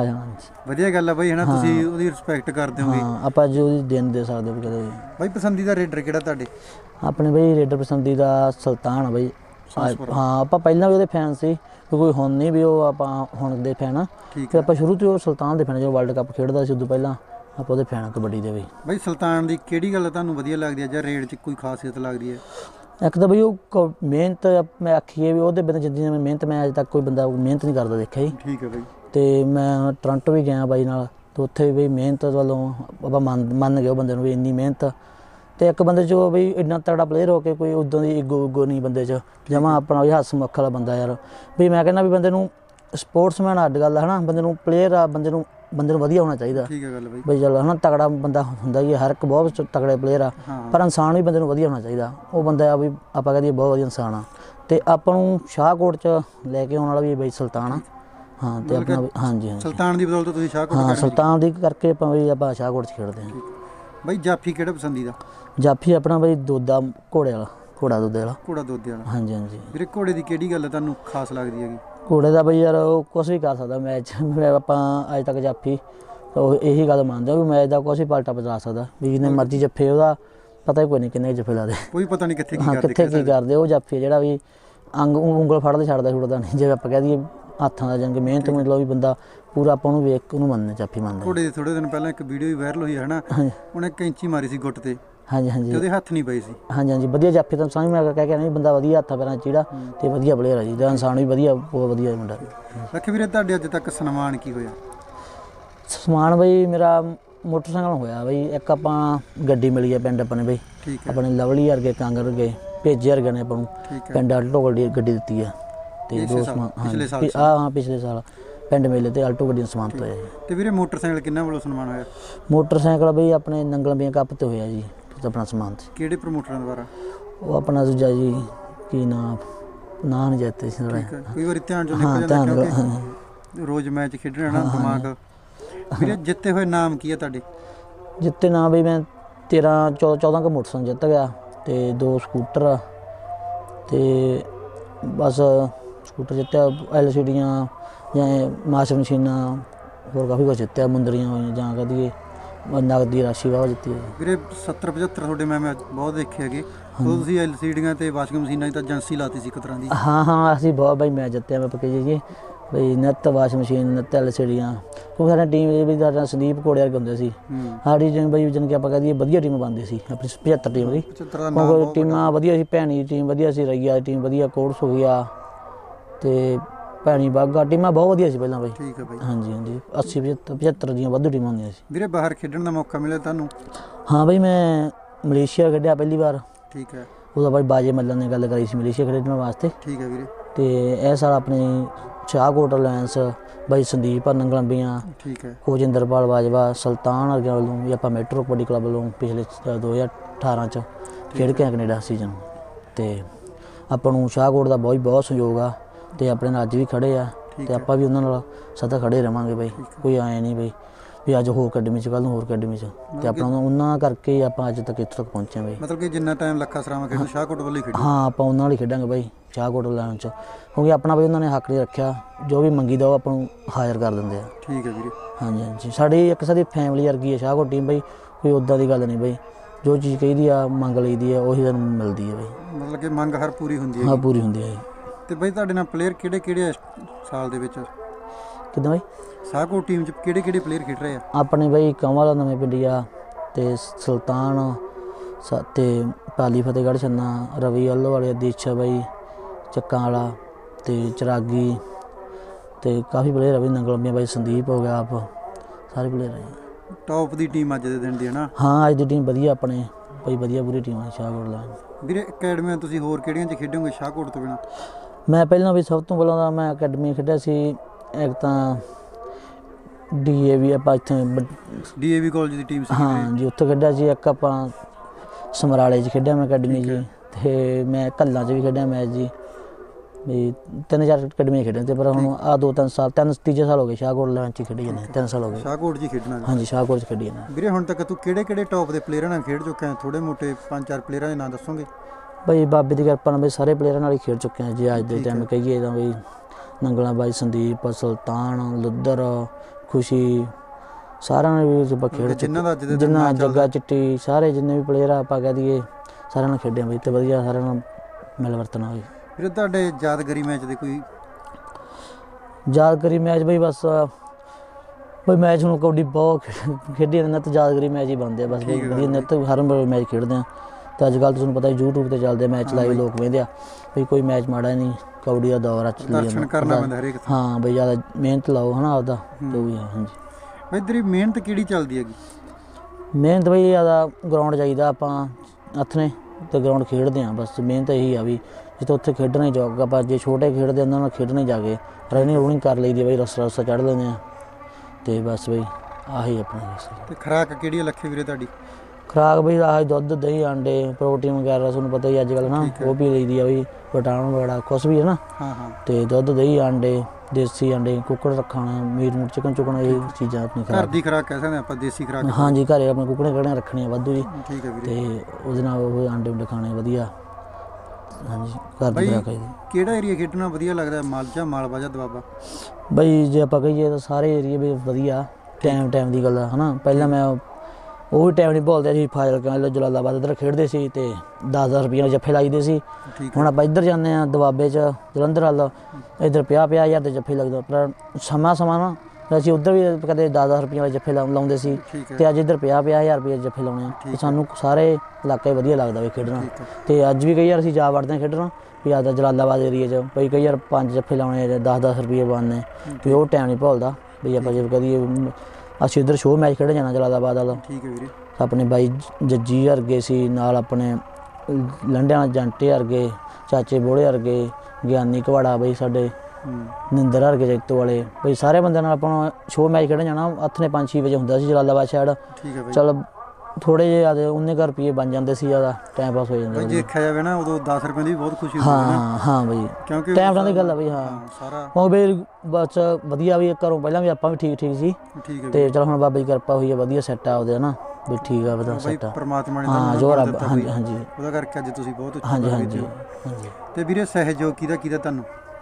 ਵਧੀਆ ਗੱਲ ਹੈ ਬਾਈ ਹਨਾ, ਤੁਸੀਂ ਉਹਦੀ ਰਿਸਪੈਕਟ ਕਰਦੇ ਹੋਗੇ। ਹਾਂ ਆਪਾਂ ਜੋ ਉਹਦੀ ਦੇਣ ਦੇ ਸਕਦੇ ਵੀ ਕਦੇ। ਬਾਈ ਪਸੰਦੀਦਾ ਰੇਡਰ ਕਿਹੜਾ ਤੁਹਾਡੇ? ਆਪਣੇ ਬਈ ਰੇਡਰ ਪਸੰਦੀਦਾ ਸੁਲਤਾਨ ਆ ਬਈ। ਹਾਂ ਆਪਾਂ ਪਹਿਲਾਂ ਵੀ ਉਹਦੇ ਫੈਨ ਸੀ, ਕੋਈ ਹੁਣ ਨਹੀਂ ਵੀ ਉਹ ਆਪਾਂ ਹੁਣ ਦੇ ਫੈਨ ਆ ਤੇ ਆਪਾਂ ਸ਼ੁਰੂ ਤੋਂ ਸੁਲਤਾਨ ਦੇ ਫੈਨ, ਜਦੋਂ ਵਰਲਡ ਕੱਪ ਖੇਡਦਾ ਸੀ ਉਦੋਂ ਪਹਿਲਾਂ ਆਪਾਂ ਉਹਦੇ ਫੈਨ ਕਬੱਡੀ ਦੇ ਵੀ। ਬਾਈ ਸੁਲਤਾਨ ਦੀ ਕਿਹੜੀ ਗੱਲ ਤੁਹਾਨੂੰ ਵਧੀਆ ਲੱਗਦੀ ਹੈ ਜਾਂ ਰੇਡ 'ਚ ਕੋਈ ਖਾਸੀਅਤ ਲੱਗਦੀ ਹੈ? ਇੱਕ ਤਾਂ ਬਈ ਉਹ ਮਿਹਨਤ, ਮੈਂ ਆਖੀਏ ਵੀ ਉਹਦੇ ਬਿਨਾਂ ਜਿੰਨੀ ਮੈਂ ਮਿਹਨਤ, ਮੈਂ ਅਜੇ ਤੱਕ ਕੋਈ ਬੰਦਾ ਮਿਹਨਤ ਨਹੀਂ ਕਰਦਾ ਦੇਖਿਆ ਜੀ। ਠੀਕ ਹੈ ਬਾਈ। ਤੇ ਮੈਂ ਟੋਰਾਂਟੋ ਵੀ ਗਿਆ ਬਾਈ ਨਾਲ, ਤੇ ਉੱਥੇ ਵੀ ਮਿਹਨਤ ਵੱਲੋਂ ਆਪਾਂ ਮੰਨ ਮੰਨ ਗਏ ਉਹ ਬੰਦੇ ਨੂੰ ਵੀ ਇੰਨੀ ਮਿਹਨਤ। ਤੇ ਇੱਕ ਬੰਦੇ 'ਚ ਬਈ ਇੰਨਾ ਤਗੜਾ ਪਲੇਅਰ ਹੋ ਕੇ ਕੋਈ ਉੱਦਾਂ ਦੀ ਈਗੋ ਉਗੋ ਨਹੀਂ ਬੰਦੇ 'ਚ, ਜਮਾਂ ਆਪਣਾ ਵੀ ਹੱਸ ਮੁੱਖ ਵਾਲਾ ਬੰਦਾ ਯਾਰ। ਵੀ ਮੈਂ ਕਹਿੰਦਾ ਵੀ ਬੰਦੇ ਨੂੰ ਸਪੋਰਟਸਮੈਨ ਅੱਡ ਗੱਲ ਹੈ ਨਾ, ਬੰਦੇ ਨੂੰ ਪਲੇਅਰ ਆ, ਬੰਦੇ ਨੂੰ ਬੰਦੇ ਨੂੰ ਵਧੀਆ ਹੋਣਾ ਚਾਹੀਦਾ। ਠੀਕ ਹੈ ਗੱਲ ਬਾਈ। ਬਈ ਚੱਲ ਹਨਾ ਤਗੜਾ ਬੰਦਾ ਹੁੰਦਾ ਹੀ ਹਰ ਇੱਕ, ਬਹੁਤ ਤਗੜੇ ਪਲੇਅਰ ਆ, ਪਰ ਇਨਸਾਨ ਵੀ ਬੰਦੇ ਨੂੰ ਵਧੀਆ ਹੋਣਾ ਚਾਹੀਦਾ। ਉਹ ਬੰਦਾ ਆ ਵੀ ਆਪਾਂ ਕਹਦੇ ਬਹੁਤ ਵਧੀਆ ਇਨਸਾਨ ਆ। ਤੇ ਆਪਾਂ ਨੂੰ ਸ਼ਾਹਕੋਟ 'ਚ ਲੈ ਕੇ ਆਉਣ ਵਾਲਾ ਵੀ ਬਈ ਸੁਲਤਾਨ ਆ। ਹਾਂ ਤੇ ਆਪਣਾ ਹਾਂਜੀ ਹਾਂਜੀ ਸੁਲਤਾਨ ਦੀ ਬਦੌਲਤ ਤੁਸੀਂ ਸ਼ਾਹਕੋਟ? ਹਾਂ ਸੁਲਤਾਨ ਦੀ ਕਰਕੇ ਆਪਾਂ ਵੀ ਆਪਾਂ ਸ਼ਾਹਕੋਟ 'ਚ ਖੇਡਦੇ ਹਾਂ। ਬਾਈ ਜਾਫੀ ਕਿਹੜਾ ਪਸੰਦੀਦਾ? ਜਾਫੀ ਆਪਣਾ ਬਈ ਦੋਦਾ ਘੋੜੇ ਵਾਲਾ, ਘੋੜਾ ਦੋਦੇ ਵਾਲਾ। ਘੋੜਾ ਦੋਦੇ ਵਾਲਾ, ਹਾਂਜੀ ਹਾਂਜੀ। ਵੀਰੇ ਘੋੜੇ ਦੀ ਕਿਹੜੀ ਗੱਲ ਤੁਹਾਨੂੰ ਖਾਸ ਲੱਗਦੀ ਹੈਗੀ? ਘੋੜੇ ਦਾ ਬਈ ਯਾਰ ਉਹ ਕੁਛ ਵੀ ਕਰ ਸਕਦਾ ਮੈਚ। ਆਪਾਂ ਅੱਜ ਤੱਕ ਜਾਫੀ ਉਹ ਇਹੀ ਗੱਲ ਮੰਨਦੇ ਵੀ ਮੈਚ ਦਾ ਕੁਛ ਵੀ ਪਲਟਾ ਪਜਾ ਸਕਦਾ, ਵੀ ਜਿੰਨੇ ਮਰਜ਼ੀ ਜੱਫੇ ਉਹਦਾ ਪਤਾ ਹੀ ਕੋਈ ਨਹੀਂ ਕਿੰਨੇ ਜੱਫੇ ਲਾਦੇ, ਕੋਈ ਪਤਾ ਨਹੀਂ ਕਿੱਥੇ ਕੀ ਕਰਦੇ ਕਿੱਥੇ ਕੀ ਕਰਦੇ। ਉਹ ਜਾਫੀ ਜਿਹੜਾ ਵੀ ਅੰਗ ਉਂਗਲ ਫੜਦੇ ਛੱਡਦਾ ਛੁੱਟਦਾ ਨਹੀਂ, ਜਿਵੇਂ ਆਪਾਂ ਕਹਿ ਦਈਏ ਹੱਥਾਂ ਦਾ ਜੰਗ ਮਿਹਨਤ, ਮਤਲਬ ਵੀ ਬੰਦਾ ਪੂਰਾ ਆਪਾਂ ਉਹਨੂੰ ਵੇਖ ਉਹਨੂੰ ਮੰਨਦੇ ਜਾਫੀ ਮੰਨਦੇ। ਘੋੜੇ ਦੇ ਥੋੜੇ ਦਿਨ ਪਹਿਲਾਂ ਇੱਕ ਵੀਡੀਓ ਵੀ ਵਾਇਰਲ ਹੋਈ ਹੈ ਨਾ, ਉਹਨੇ ਕੈਂਚੀ ਮਾਰੀ ਸੀ ਗੁੱਟ ਤੇ। ਹਾਂਜੀ ਹਾਂਜੀ, ਉਹਦੇ ਹੱਥ ਨਹੀਂ ਪਏ ਸੀ। ਹਾਂਜੀ ਹਾਂਜੀ ਵਧੀਆ ਜਾਫੀ ਤਾਂ ਸਮਝ ਮੈਂ ਕਹਿ ਕੇ ਨਹੀਂ, ਬੰਦਾ ਵਧੀਆ ਹੱਥਾਂ ਪੈਰਾਂ ਚੀੜਾ ਤੇ ਵਧੀਆ ਪਲੇਅਰ ਆ ਜੀ, ਦਾ ਇਨਸਾਨ ਵੀ ਵਧੀਆ, ਬਹੁਤ ਵਧੀਆ ਮੁੰਡਾ। ਰੱਖੇ ਵੀਰੇ ਤੁਹਾਡੇ ਅੱਜ ਤੱਕ ਸਨਮਾਨ ਕੀ ਹੋਇਆ? ਸਨਮਾਨ ਬਈ ਮੇਰਾ ਮੋਟਰਸਾਈਕਲ ਹੋਇਆ ਬਈ, ਇੱਕ ਆਪਾਂ ਗੱਡੀ ਮਿਲੀ ਹੈ ਪਿੰਡ ਆਪਣੇ ਬਈ, ਆਪਣੇ ਲਵਲੀ ਵਰਗੇ ਕਾਂਗਰ ਵਰਗੇ ਭੇਜੇ ਵਰਗੇ ਨੇ ਆਪਾਂ ਨੂੰ ਪਿੰਡ ਆਲਟੋ ਗੱਡੀ ਗੱਡੀ ਦਿੱਤੀ ਆ। ਤੇ ਦੋ ਸਮਾਨ ਹਾਂ ਹਾਂ ਪਿਛਲੇ ਸਾਲ ਪਿੰਡ ਮੇਲੇ ਤੇ ਆਲਟੋ ਗੱਡੀ ਦਾ ਸਮਾਨ ਹੋਇਆ ਜੀ। ਤੇ ਵੀਰੇ ਮੋਟਰਸਾਈਕਲ ਕਿੰਨਾ ਵੱਲੋਂ ਸਨਮਾਨ ਹੋਇਆ? ਮੋਟਰਸਾਈਕਲ ਬਈ ਆਪਣੇ ਨੰਗਲਬੀਆਂ ਕੱਪ ਤੇ ਹੋਇਆ ਜੀ ਆਪਣਾ ਸਮਾਨ ਤੇ। ਕਿਹੜੇ ਪ੍ਰਮੋਟਰਾਂ ਦੁਆਰਾ? ਉਹ ਆਪਣਾ ਦੂਜਾ ਜੀ ਕੀ ਨਾਂ ਨਾਂ ਨਹੀਂ ਜਾਤੇ ਸੀ ਥੋੜਾ, ਕਈ ਵਾਰੀ ਧਿਆਨ ਚੋਂ ਨਿਕਲ ਜਾਂਦਾ ਕਿਉਂਕਿ ਰੋਜ਼ ਮੈਚ ਖੇਡਣਾ ਨਾ ਦਿਮਾਗ। ਵੀਰੇ ਜਿੱਤੇ ਹੋਏ ਨਾਮ ਕੀ ਆ ਤੁਹਾਡੇ? ਜਿੱਤੇ ਨਾਮ ਬਈ ਮੈਂ ਤੇਰਾਂ ਚੌਦਾਂ ਚੌਦਾਂ ਕੁ ਮੋਟਰਸਾਈਕਲ ਜਿੱਤ ਗਿਆ, ਤੇ ਦੋ ਸਕੂਟਰ, ਤੇ ਬਸ ਸਕੂਟਰ ਜਿੱਤਿਆ, ਐਲ ਸੀ ਡੀਆਂ ਜਾਂ ਮਾਸ਼ ਮਸ਼ੀਨਾਂ, ਹੋਰ ਕਾਫੀ ਕੁਛ ਜਿੱਤਿਆ, ਮੁੰਦਰੀਆਂ ਹੋਈਆਂ ਜਾਂ ਕਹਦੀਏ ਨਗਦ ਦੀ ਰਾਸ਼ੀ ਵਾਹ ਜਿੱਤੀ ਹੈ ਵੀਰੇ। ਸੱਤਰ ਪਝੱਤਰ ਤੁਹਾਡੇ ਮੈਂ ਮੈਚ ਬਹੁਤ ਦੇਖੇ ਹੈਗੇ, ਉਦੋਂ ਤੁਸੀਂ ਐਲ ਸੀ ਡੀਆਂ ਤੇ ਵਾਸ਼ਿੰਗ ਮਸ਼ੀਨਾਂ ਦੀ ਤਾਂ ਏਜੰਸੀ ਲਾਤੀ ਸੀ ਇੱਕ ਤਰ੍ਹਾਂ ਦੀ। ਹਾਂ ਹਾਂ ਅਸੀਂ ਬਹੁਤ ਬਾਈ ਮੈਚ ਜਿੱਤਿਆ, ਮੈਂ ਪੱਕੇ ਜੀ ਬਈ ਨਿੱਤ ਵਾਸ਼ਿੰਗ ਮਸ਼ੀਨ, ਨਿੱਤ ਐਲ ਸੀ ਡੀਆਂ, ਕਿਉਂਕਿ ਸਾਡੀ ਟੀਮ ਇਹ ਵੀ ਸਾਡਾ ਸੰਦੀਪ ਘੋੜੇ ਵਰਗੇ ਹੁੰਦੇ ਸੀ ਸਾਡੀ ਟੀਮ ਬਈ, ਜਨ ਕਿ ਆਪਾਂ ਕਹਦੀਏ ਵਧੀਆ ਟੀਮ ਬਣਦੀ ਸੀ ਆਪਣੀ ਪਝੱਤਰ ਟੀਮ ਦੀ, ਕਿਉਂਕਿ ਟੀਮਾਂ ਵਧੀਆ ਸੀ, ਭੈਣੀ ਟੀਮ ਵਧੀਆ ਸੀ, ਰਈਆ ਟੀਮ ਵਧੀਆ, ਕੋਰਸ ਹੋ ਗਿਆ ਤੇ ਭੈਣੀ ਬਾਗਾ ਟੀਮਾਂ ਬਹੁਤ ਵਧੀਆ ਸੀ ਪਹਿਲਾਂ ਬਈ। ਠੀਕ ਹੈ ਬਾਈ। ਹਾਂਜੀ ਹਾਂਜੀ ਅੱਸੀ ਪਝੱਤਰ ਪਝੱਤਰ ਦੀਆਂ ਵਾਧੂ ਟੀਮਾਂ ਹੁੰਦੀਆਂ ਸੀ। ਵੀਰੇ ਬਾਹਰ ਖੇਡਣ ਦਾ ਮੌਕਾ ਮਿਲਿਆ ਤੁਹਾਨੂੰ? ਹਾਂ ਬਈ ਮੈਂ ਮਲੇਸ਼ੀਆ ਖੇਡਿਆ ਪਹਿਲੀ ਵਾਰ। ਠੀਕ ਹੈ। ਉਹਦਾ ਬਾਈ ਬਾਜੇ ਮੱਲਨ ਨੇ ਗੱਲ ਕਰੀ ਸੀ ਮਲੇਸ਼ੀਆ ਖੇਡਣ ਵਾਸਤੇ। ਠੀਕ ਹੈ ਵੀਰੇ। ਤੇ ਇਹ ਸਾਲ ਆਪਣੇ ਸ਼ਾਹਕੋਟ ਅਲਾਇੰਸ ਬਾਈ ਸੰਦੀਪ ਨੰਗਲੰਬੀਆਂ, ਠੀਕ ਹੈ, ਕੋਚ ਇੰਦਰਪਾਲ ਬਾਜਵਾ, ਸੁਲਤਾਨ ਵਰਗਿਆਂ ਵੱਲੋਂ ਵੀ ਆਪਾਂ ਮੈਟਰੋ ਕਬੱਡੀ ਕਲੱਬ ਵੱਲੋਂ ਪਿਛਲੇ ਦੋ ਹਜ਼ਾਰ ਅਠਾਰਾਂ 'ਚ ਖੇਡ ਕੇ ਆਏ ਕੈਨੇਡਾ ਸੀਜ਼ਨ। ਤੇ ਆਪਾਂ ਨੂੰ ਸ਼ਾਹਕੋਟ ਦਾ ਬਹੁਤ ਬਹੁਤ ਸਹਿਯੋਗ ਆ, ਤੇ ਆਪਣੇ ਨਾਲ ਅੱਜ ਵੀ ਖੜੇ ਆ, ਤੇ ਆਪਾਂ ਵੀ ਉਹਨਾਂ ਨਾਲ ਸਦਾ ਖੜੇ ਰਵਾਂਗੇ ਬਈ। ਕੋਈ ਆਏ ਨਹੀਂ ਬਈ ਵੀ ਅੱਜ ਹੋਰ ਅਕੈਡਮੀ 'ਚ ਕੱਲ੍ਹ ਨੂੰ ਹੋਰ ਅਕੈਡਮੀ 'ਚ, ਤੇ ਆਪਣਾ ਉਹਨਾਂ ਕਰਕੇ ਆਪਾਂ ਅੱਜ ਤੱਕ ਇੱਥੇ ਤੱਕ ਪਹੁੰਚੇ ਬਈ। ਮਤਲਬ ਕਿ ਜਿੰਨਾ ਟਾਈਮ ਲੱਖਾ ਸਰਾਵਾਂ ਖੇਡੋ ਸ਼ਾਹਕੋਟ ਵੱਲੋਂ ਹੀ ਖੇਡੋ? ਹਾਂ ਆਪਾਂ ਉਹਨਾਂ ਨਾਲ ਹੀ ਖੇਡਾਂਗੇ ਬਈ ਸ਼ਾਹਕੋਟ ਲਾਈਨ 'ਚ, ਕਿਉਂਕਿ ਆਪਣਾ ਬਈ ਉਹਨਾਂ ਨੇ ਹੱਕ ਨਹੀਂ ਰੱਖਿਆ, ਜੋ ਵੀ ਮੰਗੀ ਦਾ ਉਹ ਆਪਾਂ ਨੂੰ ਹਾਜ਼ਰ ਕਰ ਦਿੰਦੇ ਆ। ਠੀਕ ਹੈ ਵੀਰੇ। ਹਾਂਜੀ ਹਾਂਜੀ ਸਾਡੀ ਇੱਕ ਸਾਡੀ ਫੈਮਿਲੀ ਵਰਗੀ ਹੈ ਸ਼ਾਹਕੋਟ ਟੀਮ ਬਈ, ਕੋਈ ਉੱਦਾਂ ਦੀ ਗੱਲ ਨਹੀਂ ਬਈ, ਜੋ ਚੀਜ਼ ਕਹੀਦੀ ਆ ਮੰਗ ਲਈਦੀ ਆ ਉਹੀ ਤੁਹਾਨੂੰ ਮਿਲਦੀ ਹੈ ਬਈ। ਮਤਲਬ ਕਿ ਮੰਗ ਹਰ ਪੂਰੀ ਹੁੰਦੀ ਹੈ? ਹਾਂ ਪੂਰੀ ਹੁੰਦੀ ਹੈ। ਤੇ ਬਈ ਤੁਹਾਡੇ ਨਾਲ ਪਲੇਅਰ ਕਿਹੜੇ ਕਿਹੜੇ ਸਾਲ ਦੇ ਵਿੱਚ? ਕਿੱਦਾਂ ਬਈ? ਸ਼ਾਹਕੋਟ ਟੀਮ 'ਚ ਕਿਹੜੇ ਕਿਹੜੇ ਪਲੇਅਰ ਖੇਡ ਰਹੇ ਆ? ਆਪਣੇ ਬਈ ਕਮਲ ਨਵੇਂ ਪਿੰਡੀਆ, ਤੇ ਸੁਲਤਾਨ, ਤੇ ਪਾਲੀ ਫਤਿਹਗੜ੍ਹ ਛੰਨਾ, ਰਵੀ ਅੱਲੋ ਵਾਲੇ, ਦੀਛਾ ਬਾਈ ਚੱਕਾਂ ਵਾਲਾ, ਤੇ ਚਰਾਗੀ, ਤੇ ਕਾਫੀ ਪਲੇਅਰ ਆ ਬਈ ਨੰਗਲੰਬੀਆਂ ਬਾਈ, ਸੰਦੀਪ ਹੋ ਗਿਆ, ਆਪ ਸਾਰੇ ਪਲੇਅਰ ਆ। ਟੌਪ ਦੀ ਟੀਮ ਅੱਜ ਦੇ ਦਿਨ ਦੀ ਹੈ ਨਾ? ਹਾਂ ਅੱਜ ਦੀ ਟੀਮ ਵਧੀਆ ਆਪਣੇ ਬਈ, ਵਧੀਆ ਪੂਰੀ ਟੀਮ ਆ ਸ਼ਾਹਕੋਟ ਦਾ। ਵੀਰੇ ਅਕੈਡਮੀਆਂ ਤੁਸੀਂ ਹੋਰ ਕਿਹੜੀਆਂ 'ਚ ਖੇਡੋਗੇ ਸ਼ਾਹਕੋਟ ਤੋਂ ਬਿਨਾਂ? ਮੈਂ ਪਹਿਲਾਂ ਵੀ ਸਭ ਤੋਂ ਪਹਿਲਾਂ ਤਾਂ ਮੈਂ ਅਕੈਡਮੀ ਖੇਡਿਆ ਸੀ, ਇੱਕ ਤਾਂ ਡੀ ਏ ਵੀ ਆਪਾਂ ਇੱਥੇ ਡੀ ਏ ਵੀ ਕਾਲਜ ਦੀ ਟੀਮ ਸੀ। ਹਾਂ ਜੀ ਉੱਥੇ ਖੇਡਿਆ ਸੀ। ਇੱਕ ਆਪਾਂ ਸਮਰਾਲੇ 'ਚ ਖੇਡਿਆ ਮੈਂ ਅਕੈਡਮੀ ਜੀ, ਤੇ ਮੈਂ ਕੱਲਾਂ 'ਚ ਵੀ ਖੇਡਿਆ ਮੈਚ ਜੀ, ਵੀ ਤਿੰਨ ਚਾਰ ਅਕੈਡਮੀ ਖੇਡਣ ਤੇ ਪਰ ਹੁਣ ਆ ਦੋ ਤਿੰਨ ਸਾਲ ਤਿੰਨ ਤੀਜੇ ਸਾਲ ਹੋ ਗਏ ਸ਼ਾਹਕੋਟ ਲੈਣ 'ਚ ਖੇਡੀ ਜਾਂਦੇ, ਤਿੰਨ ਸਾਲ ਹੋ ਗਏ ਸ਼ਾਹਕੋਟ ਜੀ ਖੇਡਣਾ। ਹਾਂਜੀ ਸ਼ਾਹਕੋਟ 'ਚ ਖੇਡੀ ਜਾਂਦੇ ਵੀਰੇ। ਹੁਣ ਤੱਕ ਤੂੰ ਕਿਹੜੇ ਕਿਹੜੇ ਟੌਪ ਦੇ ਪਲੇਅਰਾਂ ਨਾਲ ਖੇਡ ਚੁੱਕਿਆ? ਥੋੜੇ ਮੋਟੇ ਪੰਜ ਚਾਰ ਪਲੇਅਰਾਂ ਦੇ ਨਾਂ ਦੱਸੋਗੇ? ਬਈ ਬਾਬੇ ਦੀ ਕਿਰਪਾ ਨਾਲ ਬਈ ਸਾਰੇ ਪਲੇਅਰਾਂ ਨਾਲ ਹੀ ਖੇਡ ਚੁੱਕੇ ਹਾਂ ਜੀ। ਅੱਜ ਦੇ ਟਾਈਮ ਕਹੀਏ ਤਾਂ ਬਈ ਨੰਗਲਾ ਬਾਈ, ਸੰਦੀਪ, ਸੁਲਤਾਨ, ਲੁੱਦਰ, ਖੁਸ਼ੀ, ਸਾਰਿਆਂ ਨਾਲ ਵੀ ਆਪਾਂ ਖੇਡ ਚੁੱਕੇ, ਜਿੰਨਾ ਜੱਗਾ ਚਿੱਟੀ, ਸਾਰੇ ਜਿੰਨੇ ਵੀ ਪਲੇਅਰ ਆ ਆਪਾਂ ਕਹਿ ਦਈਏ ਸਾਰਿਆਂ ਨਾਲ ਖੇਡਿਆ ਬਈ, ਤੇ ਵਧੀਆ ਸਾਰਿਆਂ ਨਾਲ ਮਿਲ ਵਰਤਣਾ ਹੋਈ। ਵੀਰੇ ਤੁਹਾਡੇ ਯਾਦਗਾਰੀ ਮੈਚ ਦੇ ਕੋਈ? ਯਾਦਗਾਰੀ ਮੈਚ ਬਈ ਬਸ ਬਈ ਮੈਚ ਹੁਣ ਕਬੱਡੀ ਬਹੁਤ ਖੇਡੀ ਜਾਂਦੇ ਤਾਂ ਯਾਦਗਾਰੀ ਮੈਚ ਹੀ ਬਣਦੇ ਆ ਬਸ ਬਈ, ਵਧੀਆ ਨਿੱਤ ਹਰ ਮੈਚ ਖੇਡਦੇ ਆ। ਤੇ ਅੱਜ ਕੱਲ੍ਹ ਤੁਹਾਨੂੰ ਪਤਾ ਯੂਟਿਊਬ ਤੇ ਚੱਲਦੇ ਮੈਚ ਲਾਈਵ ਲੋਕ ਵੇਖਦੇ ਆ ਬਈ, ਕੋਈ ਮੈਚ ਮਾੜਾ ਨਹੀਂ, ਕਬੱਡੀ ਦਾ ਦੌਰ ਆ ਚੱਲੀ ਜਾਂਦਾ। ਹਾਂ ਬਈ ਜ਼ਿਆਦਾ ਮਿਹਨਤ ਲਾਓ ਹੈ ਨਾ ਆਪਦਾ, ਜੋ ਵੀ ਆ। ਹਾਂਜੀ ਬਈ ਤੇਰੀ ਮਿਹਨਤ ਕਿਹੜੀ ਚੱਲਦੀ ਹੈਗੀ? ਮਿਹਨਤ ਬਈ ਜ਼ਿਆਦਾ ਗਰਾਊਂਡ ਜਾਈਦਾ ਆਪਾਂ ਹੱਥ ਨੇ ਤੇ ਗਰਾਊਂਡ ਖੇਡਦੇ ਹਾਂ ਬਸ। ਮਿਹਨਤ ਇਹੀ ਆ ਵੀ ਜਿੱਥੇ ਉੱਥੇ ਖੇਡਣਾ ਹੀ ਜਾਊਗਾ ਆਪਾਂ, ਜੇ ਛੋਟੇ ਖੇਡਦੇ ਉਹਨਾਂ ਨਾਲ ਖੇਡਣੇ ਜਾ ਕੇ ਰਨਿੰਗ ਰੂਨਿੰਗ ਕਰ ਲਈਦੀ ਬਈ, ਰਸਾ ਰਸਾ ਚੜ੍ਹ ਲੈਂਦੇ ਆ ਤੇ ਬਸ ਬਈ ਆਹੀ ਆਪਣਾ ਬਸ। ਤੇ ਖੁਰਾਕ ਕਿਹੜੀ ਲੱਖੇ ਵੀਰੇ ਤੁਹਾਡੀ? ਖੁਰਾਕ ਬਈ ਆਹ ਦੁੱਧ, ਦਹੀਂ, ਆਂਡੇ, ਪ੍ਰੋਟੀਨ ਵਗੈਰਾ ਤੁਹਾਨੂੰ ਪਤਾ ਹੀ ਅੱਜ ਕੱਲ੍ਹ ਨਾ, ਉਹ ਪੀ ਲਈਦੀ ਆ ਬਈ, ਵਿਟਾਮਿਨ ਵਗੈਰਾ ਕੁਛ ਵੀ ਹੈ ਨਾ। ਹਾਂ ਹਾਂ। ਤੇ ਦੁੱਧ, ਦਹੀਂ, ਆਂਡੇ, ਦੇਸੀ ਆਂਡੇ, ਕੁੱਕੜ ਰੱਖਣਾ, ਮੀਟ ਮੂਟ, ਚਿਕਨ ਚੁਕਣਾ, ਇਹ ਚੀਜ਼ਾਂ ਆਪਣੀ ਘਰ ਦੀ ਖੁਰਾਕ ਕਹਿ ਸਕਦੇ ਆਪਾਂ, ਦੇਸੀ ਖੁਰਾਕ। ਹਾਂਜੀ ਘਰੇ ਆਪਣੇ ਕੁੱਕੜੀਆਂ ਕੜੀਆਂ ਰੱਖਣੀਆਂ ਵਾਧੂ ਜੀ। ਠੀਕ ਹੈ ਵੀਰੇ। ਤੇ ਉਹਦੇ ਨਾਲ ਉਹ ਆਂਡੇ ਉਂਡੇ ਖਾਣੇ ਵਧੀਆ। ਹਾਂਜੀ ਘਰ ਦੀ ਖੁਰਾਕ ਹੈ। ਕਿਹੜਾ ਏਰੀਆ ਖੇਡਣਾ ਵਧੀਆ ਲੱਗਦਾ? ਮਾਲਜਾ, ਮਾਲਵਾ ਜਾਂ ਦੁਆਬਾ? ਬਈ ਜੇ ਆਪਾਂ ਕਹੀਏ ਤਾਂ ਸਾਰੇ ਏਰੀਏ ਵੀ ਵਧੀਆ, ਟਾਈਮ ਟਾਈਮ ਦੀ ਗੱਲ ਆ ਹੈ ਨਾ। ਪਹਿਲਾਂ ਮੈਂ ਉਹ ਵੀ ਟਾਈਮ ਨਹੀਂ ਭੁੱਲਦੇ ਸੀ, ਫਾਜ਼ਿਲਕਾ ਜਲਾਲਾਬਾਦ ਇੱਧਰ ਖੇਡਦੇ ਸੀ ਤੇ ਦਸ ਦਸ ਰੁਪਈਏ ਜੱਫੇ ਲਾਈਦੇ ਸੀ। ਹੁਣ ਆਪਾਂ ਇੱਧਰ ਜਾਂਦੇ ਹਾਂ ਦੁਆਬੇ 'ਚ, ਜਲੰਧਰ ਵੱਲ, ਇੱਧਰ ਪੰਜਾਹ ਪੰਜਾਹ ਹਜ਼ਾਰ ਦੇ ਜੱਫੇ ਲੱਗਦੇ। ਪਰ ਸਮਾਂ ਸਮਾਂ ਨਾ ਅਸੀਂ ਉੱਧਰ ਵੀ ਕਦੇ ਦਸ ਦਸ ਰੁਪਈਏ ਵਾਲੇ ਜੱਫੇ ਲਾ ਲਾਉਂਦੇ ਸੀ ਤੇ ਅੱਜ ਇੱਧਰ ਪੰਜਾਹ ਪੰਜਾਹ ਹਜ਼ਾਰ ਰੁਪਈਏ ਜੱਫੇ ਲਾਉਣੇ ਆ। ਤੇ ਸਾਨੂੰ ਸਾਰੇ ਇਲਾਕੇ ਵਧੀਆ ਲੱਗਦਾ ਵੀ ਖੇਡਣਾ। ਤੇ ਅੱਜ ਵੀ ਕਈ ਵਾਰ ਅਸੀਂ ਜਾ ਵੜਦੇ ਹਾਂ ਖੇਡਣਾ ਵੀ ਅੱਜ ਜਲਾਲਾਬਾਦ ਏਰੀਏ 'ਚ ਬਈ ਕਈ ਵਾਰ ਪੰਜ ਜੱਫੇ ਲਾਉਣੇ ਜਾਂ ਦਸ ਦਸ ਰੁਪਈਏ ਬਣਨੇ ਵੀ ਉਹ ਟਾਈਮ ਨਹੀਂ ਭੁੱਲਦਾ ਵੀ ਆਪਾਂ ਜੇ ਕਦੀ ਅਸੀਂ ਉੱਧਰ ਸ਼ੋਅ ਮੈਚ ਖੇਡ ਜਾਣਾ ਜਲਾਲਾਬਾਦ ਵਾਲਾ। ਠੀਕ ਹੈ ਵੀਰੇ। ਆਪਣੇ ਬਾਈ ਜੱਜੀ ਵਰਗੇ ਸੀ ਨਾਲ, ਆਪਣੇ ਲੰਡਿਆਂ ਜੰਟੇ ਵਰਗੇ, ਚਾਚੇ ਬੋੜੇ ਵਰਗੇ, ਗਿਆਨੀ ਘਵਾੜਾ ਬਈ ਸਾਡੇ, ਨਿੰਦਰ ਵਰਗੇ ਜੈਤੋ ਵਾਲੇ ਬਈ, ਸਾਰੇ ਬੰਦਿਆਂ ਨਾਲ ਆਪਾਂ ਸ਼ੋਅ ਮੈਚ ਖੇਡਣ ਜਾਣਾ। ਹੱਥ ਨੇ ਪੰਜ ਛੇ ਵਜੇ ਹੁੰਦਾ ਸੀ ਜਲਾਲਾਬਾਦ ਸਾਈਡ। ਚੱਲ ਥੋੜ੍ਹੇ ਜਿਹੇ ਜ਼ਿਆਦਾ ਉਨੇ ਕੁ ਰੁਪਈਏ ਬਣ ਜਾਂਦੇ ਸੀ, ਜ਼ਿਆਦਾ ਟਾਈਮ ਪਾਸ ਹੋ ਜਾਂਦਾ। ਜੇ ਦੇਖਿਆ ਜਾਵੇ ਨਾ ਉਦੋਂ ਦਸ ਰੁਪਏ ਦੀ ਵੀ ਬਹੁਤ ਖੁਸ਼ੀ ਹੁੰਦੀ ਸੀ। ਹਾਂ ਹਾਂ ਬਈ ਕਿਉਂਕਿ ਟਾਈਮ ਨਾਲ ਦੀ ਗੱਲ ਆ ਬਈ। ਹਾਂ ਸਾਰਾ ਉਹ ਬਈ ਬਸ ਵਧੀਆ ਵੀ ਘਰੋਂ ਪਹਿਲਾਂ ਵੀ ਆਪਾਂ ਵੀ ਠੀਕ ਠੀਕ ਸੀ ਤੇ ਚਲ ਹੁਣ ਬਾਬੇ ਦੀ ਕਿਰਪਾ ਹੋਈ ਹੈ, ਵਧੀਆ ਸੈੱਟ ਆ ਉਹਦੇ ਨਾ ਵੀ, ਠੀਕ ਆ ਵਧੀਆ ਸੈੱਟ ਆ ਪਰਮਾਤਮਾ ਨੇ। ਹਾਂ ਜੋ ਰੱਬ। ਹਾਂਜੀ ਹਾਂਜੀ ਉਹਦਾ ਕਰਕੇ ਅੱਜ ਤੁਸੀਂ ਬਹੁਤ ਉੱਚੇ। ਹਾਂਜੀ ਹਾਂਜੀ ਹਾਂਜੀ। ਤੇ ਵੀਰੇ ਸਹਿਯੋਗ ਕਿਹਦਾ ਕਿਹਦਾ ਤੁਹਾਨੂੰ?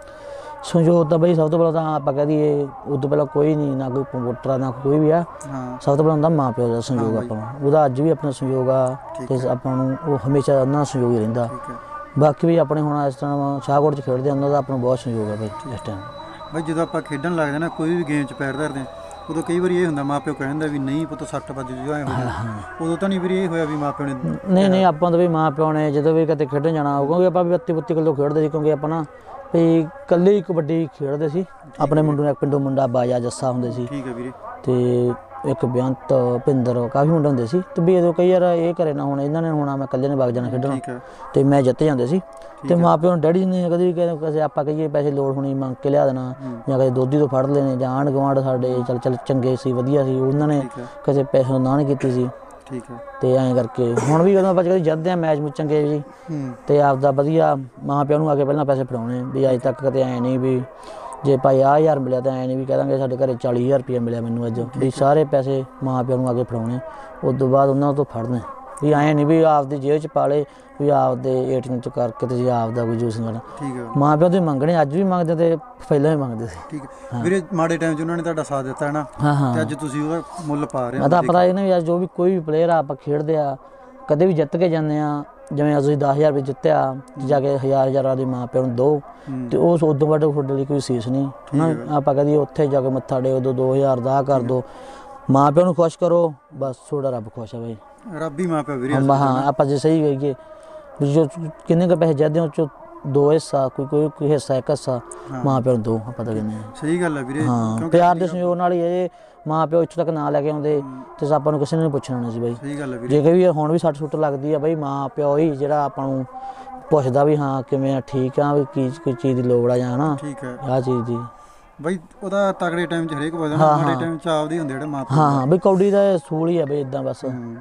ਸਹਿਯੋਗ ਤਾਂ ਬਈ ਸਭ ਤੋਂ ਪਹਿਲਾਂ ਤਾਂ ਆਪਾਂ ਕਹਿ ਦਈਏ ਉਦੋਂ ਪਹਿਲਾਂ ਕੋਈ ਨਹੀਂ, ਨਾ ਕੋਈ ਪ੍ਰਮੋਟਰ ਨਾ ਕੋਈ ਵੀ ਆ। ਸਭ ਤੋਂ ਪਹਿਲਾਂ ਹੁੰਦਾ ਮਾਂ ਪਿਓ ਦਾ ਸਹਿਯੋਗ ਆਪਾਂ ਨੂੰ, ਉਹਦਾ ਅੱਜ ਵੀ ਆਪਣਾ ਸਹਿਯੋਗ ਆ ਤੇ ਆਪਾਂ ਨੂੰ ਉਹ ਹਮੇਸ਼ਾ ਉਹਨਾਂ ਨਾਲ ਸਹਿਯੋਗ ਹੀ ਰਹਿੰਦਾ। ਬਾਕੀ ਵੀ ਆਪਣੇ ਹੁਣ ਇਸ ਤਰ੍ਹਾਂ ਸ਼ਾਹਕੋਟ 'ਚ ਖੇਡਦੇ ਉਹਨਾਂ ਦਾ ਆਪਣਾ ਬਹੁਤ ਸਹਿਯੋਗ ਆ ਬਈ ਇਸ ਟਾਈਮ। ਬਈ ਜਦੋਂ ਆਪਾਂ ਖੇਡਣ ਲੱਗਦੇ ਨਾ ਕੋਈ ਵੀ ਗੇਮ 'ਚ ਪੈਰ ਧਰਦੇ ਉਦੋਂ ਕਈ ਵਾਰੀ ਇਹ ਹੁੰਦਾ ਮਾਂ ਪਿਓ ਕਹਿੰਦਾ ਵੀ ਨਹੀਂ ਪੁੱਤ ਸੱਟ ਵੱਜ ਜੂ ਐ ਹੋ ਜਾਊ, ਉਦੋਂ ਤਾਂ ਨਹੀਂ ਵੀਰੇ ਇਹ ਹੋਇਆ ਵੀ ਮਾਂ ਪਿਓ ਨੇ? ਨਹੀਂ ਨਹੀਂ ਆਪਾਂ ਤਾਂ ਵੀ ਮਾਂ ਪਿਓ ਨੇ ਜਦੋਂ ਵੀ ਕਿਤੇ ਖੇਡਣ ਜਾਣਾ, ਕਿਉਂਕਿ ਆਪਾਂ ਵੀ ਬੱਤੀ ਬੱਤੀ ਕਿਲੋ ਖੇਡਦੇ ਸੀ, ਕਿਉਂਕਿ ਆਪਾਂ ਨਾ ਵੀ ਇਕੱਲੇ ਹੀ ਕਬੱਡੀ ਖੇਡਦੇ ਸੀ। ਆਪਣੇ ਮੁੰਡੇ ਨੂੰ ਇੱਕ ਪਿੰਡੋਂ ਮੁੰਡਾ ਬਾਜਾ ਜੱਸਾ ਹੁੰਦੇ ਸੀ। ਠੀਕ ਹੈ ਵੀਰੇ। ਤੇ ਇੱਕ ਬੇਅੰਤ, ਭਿੰਦਰ, ਕਾਫੀ ਮੁੰਡੇ ਹੁੰਦੇ ਸੀ। ਤੇ ਵੀ ਉਦੋਂ ਕਈ ਵਾਰ ਇਹ ਘਰੇ ਨਾ ਹੁਣ ਇਹਨਾਂ ਨੇ ਹੋਣਾ, ਮੈਂ ਇਕੱਲੇ ਨੇ ਵਗ ਜਾਣਾ ਖੇਡਣਾ ਤੇ ਮੈਂ ਜਿੱਤ ਜਾਂਦੇ ਸੀ। ਤੇ ਮਾਂ ਪਿਓ ਨੂੰ ਡੈਡੀ ਨੇ ਕਦੇ ਵੀ ਕਿਸੇ ਆਪਾਂ ਕਹੀਏ ਪੈਸੇ ਲੋੜ ਹੋਣੀ ਮੰਗ ਕੇ ਲਿਆ ਦੇਣਾ, ਜਾਂ ਕਦੇ ਦੋਧੀ ਤੋਂ ਫੜ ਲੈਣੇ, ਜਾਂ ਆਂਢ ਗੁਆਂਢ ਸਾਡੇ ਚੱਲ ਚੱਲ ਚੰਗੇ ਸੀ ਵਧੀਆ ਸੀ, ਉਹਨਾਂ ਨੇ ਕਿਸੇ ਪੈਸੇ ਨੂੰ ਨਾ ਨਹੀਂ ਕੀਤੀ ਸੀ। ਠੀਕ ਹੈ। ਤੇ ਐਂ ਕਰਕੇ ਹੁਣ ਵੀ ਜਦੋਂ ਆਪਾਂ ਕਦੇ ਜਿੱਤਦੇ ਹਾਂ ਮੈਚ ਮੁੱਚ ਚੰਗੇ ਜੀ ਤੇ ਆਪਦਾ ਵਧੀਆ ਮਾਂ ਪਿਓ ਨੂੰ ਆ ਕੇ ਪਹਿਲਾਂ ਪੈਸੇ ਫੜਾਉਣੇ ਵੀ ਅੱਜ ਤੱਕ ਕਦੇ ਐਂ ਨਹੀਂ ਵੀ ਜੇ ਭਾਈ ਆਹ ਹਜ਼ਾਰ ਮਿਲਿਆ ਤਾਂ ਐਂ ਨਹੀਂ ਵੀ ਕਹਿ ਦਾਂਗੇ ਸਾਡੇ ਘਰੇ ਚਾਲੀ ਹਜ਼ਾਰ ਰੁਪਈਆ ਮਿਲਿਆ ਮੈਨੂੰ ਅੱਜ, ਵੀ ਸਾਰੇ ਪੈਸੇ ਮਾਂ ਪਿਓ ਨੂੰ ਆ ਕੇ ਫੜਾਉਣੇ। ਉਸ ਤੋਂ ਬਾਅਦ ਉਹਨਾਂ ਤੋਂ ਫੜਨੇ ਵੀ ਐਂ ਨਹੀਂ ਵੀ ਆਪਦੀ ਜੇਬ 'ਚ ਪਾ ਲਏ ਵੀ ਆਪਦੇ ਏ ਟੀ ਐਮ 'ਚ ਕਰਕੇ ਤੇ ਜੇ ਆਪਦਾ ਕੋਈ ਯੂਜ਼ ਕਰਨਾ। ਠੀਕ ਹੈ। ਮਾਂ ਪਿਓ ਤੋਂ ਮੰਗਣੇ ਅੱਜ ਵੀ ਮੰਗਦੇ ਤੇ ਪਹਿਲਾਂ ਵੀ ਮੰਗਦੇ ਸੀ। ਠੀਕ ਹੈ ਵੀਰੇ। ਮਾੜੇ ਟਾਈਮ 'ਚ ਉਹਨਾਂ ਨੇ ਤੁਹਾਡਾ ਸਾਥ ਦਿੱਤਾ ਹੈ ਨਾ। ਹਾਂ ਹਾਂ। ਤੇ ਅੱਜ ਤੁਸੀਂ ਉਹਦਾ ਮੁੱਲ ਪਾ ਰਹੇ ਹੋ। ਮੈਂ ਤਾਂ ਪਤਾ ਇਹ ਨਾ ਵੀ ਅੱਜ ਜੋ ਵੀ ਕੋਈ ਵੀ ਪਲੇਅਰ ਆ ਆਪਾਂ ਖੇਡਦੇ ਆ ਕਦੇ ਵੀ ਜਿੱਤ ਕੇ ਜਾਂਦੇ ਆ, ਜਿਵੇਂ ਤੁਸੀਂ ਦਸ ਹਜ਼ਾਰ ਰੁਪਏ ਜਿੱਤਿਆ ਜਾ ਕੇ ਹਜ਼ਾਰ ਹਜ਼ਾਰਾਂ ਦੀ ਮਾਂ ਪਿਓ ਨੂੰ ਦਿਓ ਤੇ ਉਸ ਉਦੋਂ ਬਾਅਦ ਤੁਹਾਡੇ ਲਈ ਕੋਈ ਸੀਸ ਨਹੀਂ ਹੈ ਨਾ। ਆਪਾਂ ਕਦੀ ਉੱਥੇ ਜਾ ਕੇ ਮੱਥਾ ਟੇਕ ਦੋ, ਦੋ ਹਜ਼ਾਰ ਦਾ ਕਰ ਦਿਓ, ਮਾਂ ਪਿਓ ਨੂੰ ਖੁਸ਼ ਕਰੋ, ਬਸ ਤੁਹਾਡਾ ਰੱਬ ਖੁਸ਼ ਹੈ ਬਈ। ਰੱਬ ਹੀ ਮਾਂ ਪਿਓ ਵੀਰੇ। ਹਾਂ ਆਪਾਂ ਜੇ ਸਹੀ ਕਹੀਏ ਜੋ ਕਿੰਨੇ ਕੁ ਪੈਸੇ ਜਿੱਤਦੇ ਉਹ 'ਚੋਂ ਦੋ ਹਿੱਸਾ ਕੋਈ ਕੋਈ ਕੋਈ ਹਿੱਸਾ ਇੱਕ ਹਿੱਸਾ ਮਾਂ ਪਿਓ ਨੂੰ ਦੋ ਆਪਾਂ ਤਾਂ ਕਹਿੰਦੇ ਹਾਂ। ਸਹੀ ਗੱਲ ਹੈ ਵੀਰੇ। ਹਾਂ ਪਿਆਰ ਦੇ ਸਹਿਯੋਗ ਨਾਲ ਹੀ ਇਹ ਮਾਂ ਪਿਓ ਇੱਥੋਂ ਤੱਕ ਨਾ ਲੈ ਕੇ ਆਉਂਦੇ ਤੇ ਆਪਾਂ ਨੂੰ ਕਿਸੇ ਨੇ ਪੁੱਛਣਾ ਨਹੀਂ ਸੀ ਬਈ। ਸਹੀ ਗੱਲ ਹੈ ਵੀਰੇ। ਜੇ ਕਈ ਹੁਣ ਵੀ ਸੱਟ ਸੁੱਟ ਲੱਗਦੀ ਆ ਬਈ ਮਾਂ ਪਿਓ ਹੀ ਜਿਹੜਾ ਆਪਾਂ ਨੂੰ ਪੁੱਛਦਾ ਵੀ ਹਾਂ ਕਿਵੇਂ ਆ, ਠੀਕ ਆ, ਵੀ ਕੀ ਕੋਈ ਚੀਜ਼ ਦੀ ਲੋੜ ਆ ਜਾਂ ਹਨਾ। ਠੀਕ ਹੈ। ਆਹ ਚੀਜ਼ ਦੀ ਬਈ ਉਹਦਾ ਤਗੜੇ ਟਾਈਮ 'ਚ ਹਰੇਕ ਬੰਦਾ ਮਾੜੇ ਟਾਈਮ 'ਚ ਆਪਦੇ ਹੁੰਦੇ ਜਿਹੜੇ ਮਾਂ ਪਿਓ। ਹਾਂ ਹਾਂ ਬਈ ਕਬੱਡੀ ਦਾ ਅਸੂਲ ਹੀ ਆ ਬਈ ਇਦਾਂ ਬਸ।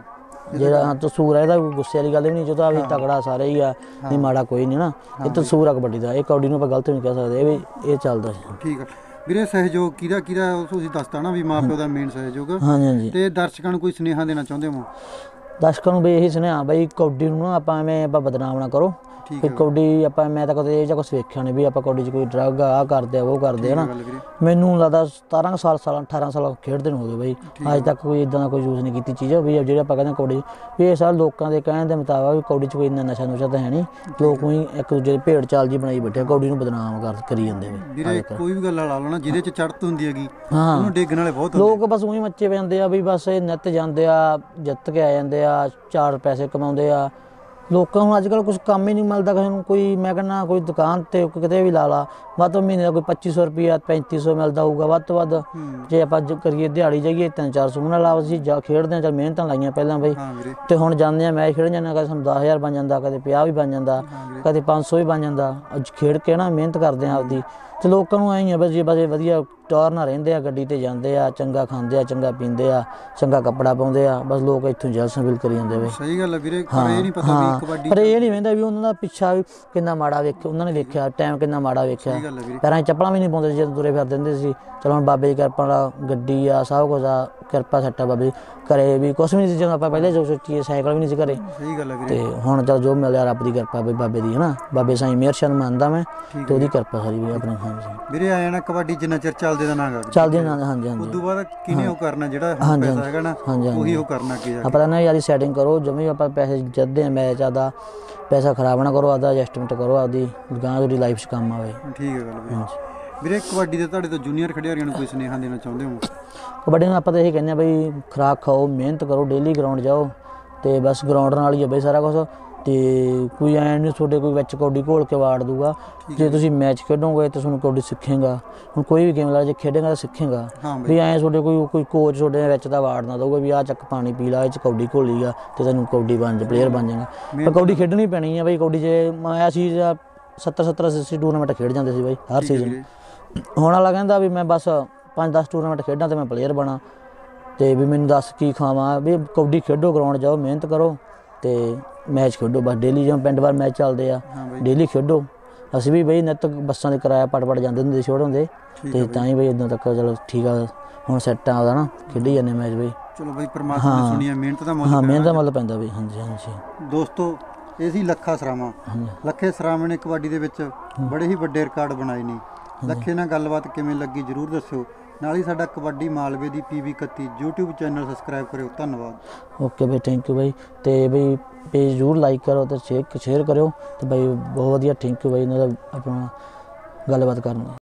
ਜਿਹੜਾ ਤਸੂਰ ਹੈ ਇਹਦਾ ਕੋਈ ਗੁੱਸੇ ਵਾਲੀ ਗੱਲ ਵੀ ਨਹੀਂ, ਜਦੋਂ ਵੀ ਤਗੜਾ ਸਾਰੇ ਹੀ ਆ, ਨਹੀਂ ਮਾੜਾ ਕੋਈ ਨਹੀਂ ਨਾ, ਇਹ ਤਸੂਰ ਆ ਕਬੱਡੀ ਦਾ, ਇਹ ਕਬੱਡੀ ਨੂੰ ਆਪਾਂ ਗਲਤ ਨਹੀਂ ਕਹਿ ਸਕਦੇ, ਇਹ ਵੀ ਇਹ ਚੱਲਦਾ ਸੀ। ਠੀਕ ਆ ਵੀਰੇ, ਸਹਿਯੋਗ ਕਿਹਦਾ ਕਿਹਦਾ ਤੁਸੀਂ ਦੱਸਤਾ ਨਾ ਵੀ ਮਾਂ ਪਿਓ ਦਾ ਮੇਨ ਸਹਿਯੋਗ, ਹਾਂਜੀ ਹਾਂਜੀ। ਤੇ ਦਰਸ਼ਕਾਂ ਨੂੰ ਕੋਈ ਸੁਨੇਹਾ ਦੇਣਾ ਚਾਹੁੰਦੇ ਹੋ? ਦਰਸ਼ਕਾਂ ਨੂੰ ਬਈ ਇਹੀ ਸੁਨੇਹਾ ਬਈ ਕਬੱਡੀ ਨੂੰ ਨਾ ਆਪਾਂ ਐਵੇਂ ਆਪਾਂ ਬਦਨਾਮ ਨਾ ਕਰੋ, ਕਿ ਕਬੱਡੀ ਆਪਾਂ ਮੈਂ ਤਾਂ ਕਦੇ ਇਹ ਜਾਂ ਕੁਛ ਵੇਖਿਆ ਨਹੀਂ ਵੀ ਆਪਾਂ ਕਬੱਡੀ 'ਚ ਕੋਈ ਡਰੱਗ ਆ ਕਰਦੇ ਆ ਉਹ ਕਰਦੇ ਆ ਨਾ, ਮੈਨੂੰ ਲੱਗਦਾ ਸਤਾਰਾਂ ਸਾਲ ਸਾਲ ਅਠਾਰਾਂ ਸਾਲ ਖੇਡਦੇ ਨੂੰ ਹੋ ਗਏ ਬਈ, ਅੱਜ ਤੱਕ ਕੋਈ ਇਦਾਂ ਦਾ ਕੋਈ ਯੂਜ਼ ਨਹੀਂ ਕੀਤੀ ਚੀਜ਼ ਵੀ ਜਿਹੜੇ ਆਪਾਂ ਕਹਿੰਦੇ ਕਬੱਡੀ ਵੀ ਇਹ ਸਾਰੇ ਲੋਕਾਂ ਦੇ ਕਹਿਣ ਦੇ ਮੁਤਾਬਕ ਵੀ ਕਬੱਡੀ 'ਚ ਕੋਈ ਇੰਨਾ ਨਸ਼ਾ ਨੁਸ਼ਾ ਤਾਂ ਹੈ ਨਹੀਂ, ਲੋਕ ਵੀ ਇੱਕ ਦੂਜੇ ਦੀ ਭੇਡ ਚਾਲ ਜੀ ਬਣਾਈ ਬੈਠੇ, ਕਬੱਡੀ ਨੂੰ ਬਦਨਾਮ ਕਰ ਕਰੀ ਜਾਂਦੇ ਵੀਰੇ। ਕੋਈ ਵੀ ਗੱਲ ਲਾ ਲਓ ਨਾ ਜਿਹਦੇ 'ਚ ਚੜ੍ਹਤ ਹੁੰਦੀ ਹੈਗੀ ਹਾਂ ਉਹਨੂੰ ਡੇਗਣ ਵਾਲੇ ਬਹੁਤ ਲੋਕ ਬਸ ਉਹੀ ਮੱਚੇ ਪੈ ਜਾਂਦੇ ਆ ਵੀ ਬਸ ਇਹ ਨਿੱਤ ਜਾਂਦੇ ਆ ਜਿੱਤ ਕੇ ਆ ਜਾਂਦੇ ਆ, ਚਾਰ ਪੈਸੇ ਕਮਾਉਂਦੇ ਆ। ਲੋਕਾਂ ਨੂੰ ਅੱਜ ਕੱਲ੍ਹ ਕੁਛ ਕੰਮ ਹੀ ਨਹੀਂ ਮਿਲਦਾ ਕਿਸੇ ਨੂੰ, ਕੋਈ ਮੈਂ ਕਹਿੰਦਾ ਕੋਈ ਦੁਕਾਨ 'ਤੇ ਕਿਤੇ ਵੀ ਲਾ ਲਾ ਵੱਧ ਤੋਂ ਮਹੀਨੇ ਦਾ ਕੋਈ ਪੱਚੀ ਸੌ ਰੁਪਈਆ ਪੈਂਤੀ ਸੌ ਮਿਲਦਾ ਹੋਊਗਾ ਵੱਧ ਤੋਂ ਵੱਧ, ਜੇ ਆਪਾਂ ਕਰੀਏ ਦਿਹਾੜੀ ਜਾਈਏ ਤਿੰਨ ਚਾਰ ਸੌ ਨਾਲ ਲਾ ਅਸੀਂ ਜਾ ਖੇਡਦੇ ਹਾਂ, ਚੱਲ ਮਿਹਨਤਾਂ ਲਾਈਆਂ ਪਹਿਲਾਂ ਬਈ, ਅਤੇ ਹੁਣ ਜਾਂਦੇ ਹਾਂ ਮੈਚ ਖੇਡਣ ਜਾਂਦੇ ਹਾਂ, ਕਦੇ ਸਾਨੂੰ ਦਸ ਹਜ਼ਾਰ ਬਣ ਜਾਂਦਾ, ਕਦੇ ਪੰਜਾਹ ਵੀ ਬਣ ਜਾਂਦਾ, ਕਦੇ ਪੰਜ ਸੌ ਵੀ ਬਣ ਜਾਂਦਾ, ਅੱਜ ਖੇਡ ਕੇ ਨਾ ਮਿਹਨਤ ਕਰਦੇ ਹਾਂ ਆਪਦੀ, ਅਤੇ ਲੋਕਾਂ ਨੂੰ ਐਂ ਹੀ ਆ ਬਸ ਜੇ ਬਸ ਵਧੀਆ ਟੌਰ ਨਾਲ ਰਹਿੰਦੇ ਆ, ਗੱਡੀ 'ਤੇ ਜਾਂਦੇ ਆ, ਚੰਗਾ ਖਾਂਦੇ ਆ, ਚੰਗਾ ਪੀਂਦੇ ਆ, ਚੰਗਾ ਕੱਪੜਾ ਪਾਉਂਦੇ ਆ, ਬਸ ਲੋਕ ਇੱਥੋਂ ਜਲਸਾਂ ਫੀਲ ਕਰੀ ਜਾਂਦੇ ਵੇ। ਸਹੀ ਗੱਲ ਹੈ ਵੀਰੇ, ਪਰ ਇਹ ਨਹੀਂ ਪਤਾ ਵੀ ਕਬੱਡੀ ਪਰ ਇਹ ਨਹੀਂ ਵਹਿੰਦਾ ਵੀ ਉਹਨਾਂ ਦਾ ਪਿੱਛਾ ਵੀ ਕਿੰਨਾ ਮਾੜਾ ਵੇਖਿਆ, ਉਹਨਾਂ ਨੇ ਵੇਖਿਆ ਟਾਈਮ ਕਿੰਨਾ ਮਾੜਾ ਵੇਖਿਆ, ਪੈਰਾਂ 'ਚ ਚੱਪਲਾਂ ਵੀ ਨਹੀਂ ਪਾਉਂਦੇ ਜਦੋਂ ਤੁਰੇ ਫਿਰਦੇ ਹੁੰਦੇ ਸੀ। ਚਲੋ ਹੁਣ ਬਾਬੇ ਦੀ ਕਿਰਪਾ ਨਾਲ ਗੱਡੀ ਆ, ਸਭ ਕੁਝ ਆ, ਕਿਰਪਾ ਸੱਟਾ ਬਾਬੇ ਘਰੇ ਵੀ ਕੁਛ ਵੀ ਨਹੀਂ ਸੀ, ਜਦੋਂ ਆਪਾਂ ਪਹਿਲੇ ਜੋ ਸੋਚੀਏ ਸਾਈਕਲ ਵੀ ਨਹੀਂ ਸੀ ਘਰੇ। ਸਹੀ ਗੱਲ ਹੈ ਵੀਰੇ। ਤੇ ਹੁਣ ਚੱਲ ਜੋ ਮਿਲਿਆ ਰੱਬ ਦੀ ਕਿਰਪਾ ਬਈ ਬਾਬੇ ਦੀ ਹੈ ਨਾ, ਬਾਬੇ ਸਾਈਂ ਮਿਹਰ ਸ਼ਰਨ ਮੰਨਦਾ ਮੈਂ, ਤੇ ਉਹਦੀ ਕਿਰਪਾ ਸਾਰੀ ਵੀ ਆਪਣੀ। ਹਾਂਜੀ ਵੀਰੇ ਆਇਆ ਨਾ ਕਬੱਡੀ ਜਿੰਨਾ ਚਿਰ ਚੱਲਦੇ ਦਾ ਨਾ ਗਾ ਚੱਲਦੀ ਨਾ, ਹਾਂਜੀ ਹਾਂਜੀ। ਉਦੋਂ ਬਾਅਦ ਕਿਹਨੇ ਉਹ ਕਰਨਾ ਜਿਹੜਾ ਪੈਸਾ ਹੈਗਾ ਨਾ ਉਹੀ ਉਹ ਕਰਨਾ ਅੱਗੇ ਜਾ ਕੇ। ਆਪਾਂ ਨਾ ਯਾਰੀ ਸੈਟਿੰਗ ਕਰੋ, ਜਿਵੇਂ ਆਪਾਂ ਪੈਸੇ ਜਿੱਤਦੇ ਆ ਮੈਚ ਆਦਾ ਪੈਸਾ ਖਰਾਬ ਨਾ ਕਰੋ, ਆਦਾ ਐਡਜਸਟਮੈਂਟ ਕਰੋ ਆਪਦੀ, ਗਾਂ ਤੁਹਾਡੀ ਲਾਈਫ 'ਚ ਕੰਮ ਆਵੇ। ਠੀਕ ਹੈ ਗੱਲ ਵੀਰੇ। ਵੀਰੇ ਕਬੱਡੀ ਦੇ ਤੁਹਾਡੇ ਤੋਂ ਜੂਨੀਅਰ ਖਿਡਾਰੀਆਂ ਨੂੰ ਕੋਈ ਸੁਨੇਹਾ ਦੇਣਾ ਚਾਹੁੰਦੇ ਹੋ? ਕਬੱਡੀ ਨੂੰ ਆਪਾਂ ਤਾਂ ਇਹ ਕਹਿੰਦੇ ਆ ਬਈ ਖੁਰਾਕ ਖਾਓ, ਮਿਹਨਤ ਕਰੋ, ਡੇਲੀ ਗਰਾਊਂਡ ਜਾਓ, ਅਤੇ ਬਸ ਗਰਾਊਂਡ ਨਾਲ ਹੀ ਆ ਬਈ ਸਾਰਾ ਕੁਛ, ਅਤੇ ਕੋਈ ਐਂ ਨਹੀਂ ਤੁਹਾਡੇ ਕੋਈ ਵਿੱਚ ਕਬੱਡੀ ਘੋਲ ਕੇ ਵਾੜ ਦੂਗਾ, ਜੇ ਤੁਸੀਂ ਮੈਚ ਖੇਡੋਗੇ ਤਾਂ ਤੁਹਾਨੂੰ ਕਬੱਡੀ ਸਿੱਖੇਗਾ। ਹੁਣ ਕੋਈ ਵੀ ਗੇਮ ਲਾ ਜੇ ਖੇਡੇਗਾ ਤਾਂ ਸਿੱਖੇਗਾ, ਵੀ ਐਂ ਤੁਹਾਡੇ ਕੋਈ ਕੋਈ ਕੋਚ ਤੁਹਾਡੇ ਵਿੱਚ ਤਾਂ ਵਾੜ ਨਾ ਦਊਗਾ ਵੀ ਆਹ ਚੱਕ ਪਾਣੀ ਪੀ ਲਾ, ਇਹ 'ਚ ਕਬੱਡੀ ਘੋਲੀ ਆ ਅਤੇ ਤੈਨੂੰ ਕਬੱਡੀ ਬਣ ਜਾ ਪਲੇਅਰ ਬਣ ਜਾਏਗਾ। ਪਰ ਕਬੱਡੀ ਖੇਡਣੀ ਪੈਣੀ ਆ ਬਈ, ਕਬੱਡੀ ਜੇ ਮੈਂ ਅਸੀਂ ਸੱਤਰ ਸੱਤਰ ਅੱਸੀ ਟੂਰਨਾਮੈਂਟ ਖੇਡ ਜਾਂਦੇ ਸੀ ਬਾਈ ਹਰ ਸੀਜ਼ਨ, ਹੁਣ ਵਾਲਾ ਕਹਿੰਦਾ ਵੀ ਮੈਂ ਬਸ ਪੰਜ ਦਸ ਟੂਰਨਾਮੈਂਟ ਖੇਡਾਂ ਅਤੇ ਮੈਂ ਪਲੇਅਰ ਬਣਾ, ਅਤੇ ਵੀ ਮੈਨੂੰ ਦੱਸ ਕੀ ਖਾਵਾਂ, ਵੀ ਕਬੱਡੀ ਖੇਡੋ, ਗਰਾਊਂਡ ਜਾਓ, ਮਿਹਨਤ ਕਰੋ, ਅਤੇ ਮੈਚ ਖੇਡੋ ਬਸ ਡੇਲੀ, ਜਿਵੇਂ ਪਿੰਡ ਵਾਰ ਮੈਚ ਚੱਲਦੇ ਆ ਡੇਲੀ ਖੇਡੋ। ਅਸੀਂ ਵੀ ਬਈ ਨਿੱਤ ਬੱਸਾਂ ਦੇ ਕਿਰਾਇਆ ਪਟ ਪਟ ਜਾਂਦੇ ਹੁੰਦੇ ਸੀ ਛੋੜ ਹੁੰਦੇ, ਅਤੇ ਤਾਂ ਹੀ ਬਈ ਇੱਦਾਂ ਤੱਕ ਚਲੋ ਠੀਕ ਆ, ਹੁਣ ਸੈੱਟ ਆ ਉਹਦਾ ਨਾ, ਖੇਡੀ ਜਾਂਦੇ ਮੈਚ ਬਈ। ਚਲੋ ਬਈ ਪਰਮਾਤਮਾ ਨੇ ਸੁਣੀ, ਮਿਹਨਤ ਦਾ ਮੁੱਲ, ਹਾਂ ਮਿਹਨਤ ਦਾ ਮੁੱਲ ਪੈਂਦਾ ਬਈ। ਹਾਂਜੀ ਹਾਂਜੀ ਦੋਸਤੋ, ਇਹ ਸੀ ਲੱਖਾ ਸਰਾਵਾਂ। ਲੱਖੇ ਸਰਾਵਾਂ ਨੇ ਕਬੱਡੀ ਦੇ ਵਿੱਚ ਬੜੇ ਹੀ ਵੱਡੇ ਰਿਕਾਰਡ ਬਣਾਏ ਨੇ। ਲੱਖੇ ਨਾਲ ਗੱਲਬਾਤ ਕਿਵੇਂ ਲੱਗੀ ਜ਼ਰੂਰ ਦੱਸਿਓ, ਨਾਲ ਹੀ ਸਾਡਾ ਕਬੱਡੀ ਮਾਲਵੇ ਦੀ ਪੀ ਵੀ ਇਕੱਤੀ ਯੂਟਿਊਬ ਚੈਨਲ ਸਬਸਕ੍ਰਾਈਬ ਕਰਿਓ। ਧੰਨਵਾਦ। ਓਕੇ ਬਈ, ਥੈਂਕ ਯੂ ਬਾਈ, ਅਤੇ ਬਈ ਪੇਜ ਜ਼ਰੂਰ ਲਾਈਕ ਕਰੋ ਅਤੇ ਸ਼ੇਅਰ ਸ਼ੇਅਰ ਕਰਿਓ, ਅਤੇ ਬਾਈ ਬਹੁਤ ਵਧੀਆ ਥੈਂਕ ਯੂ ਬਾਈ ਇਹਨਾਂ ਦਾ ਆਪਣਾ ਗੱਲਬਾਤ ਕਰਨ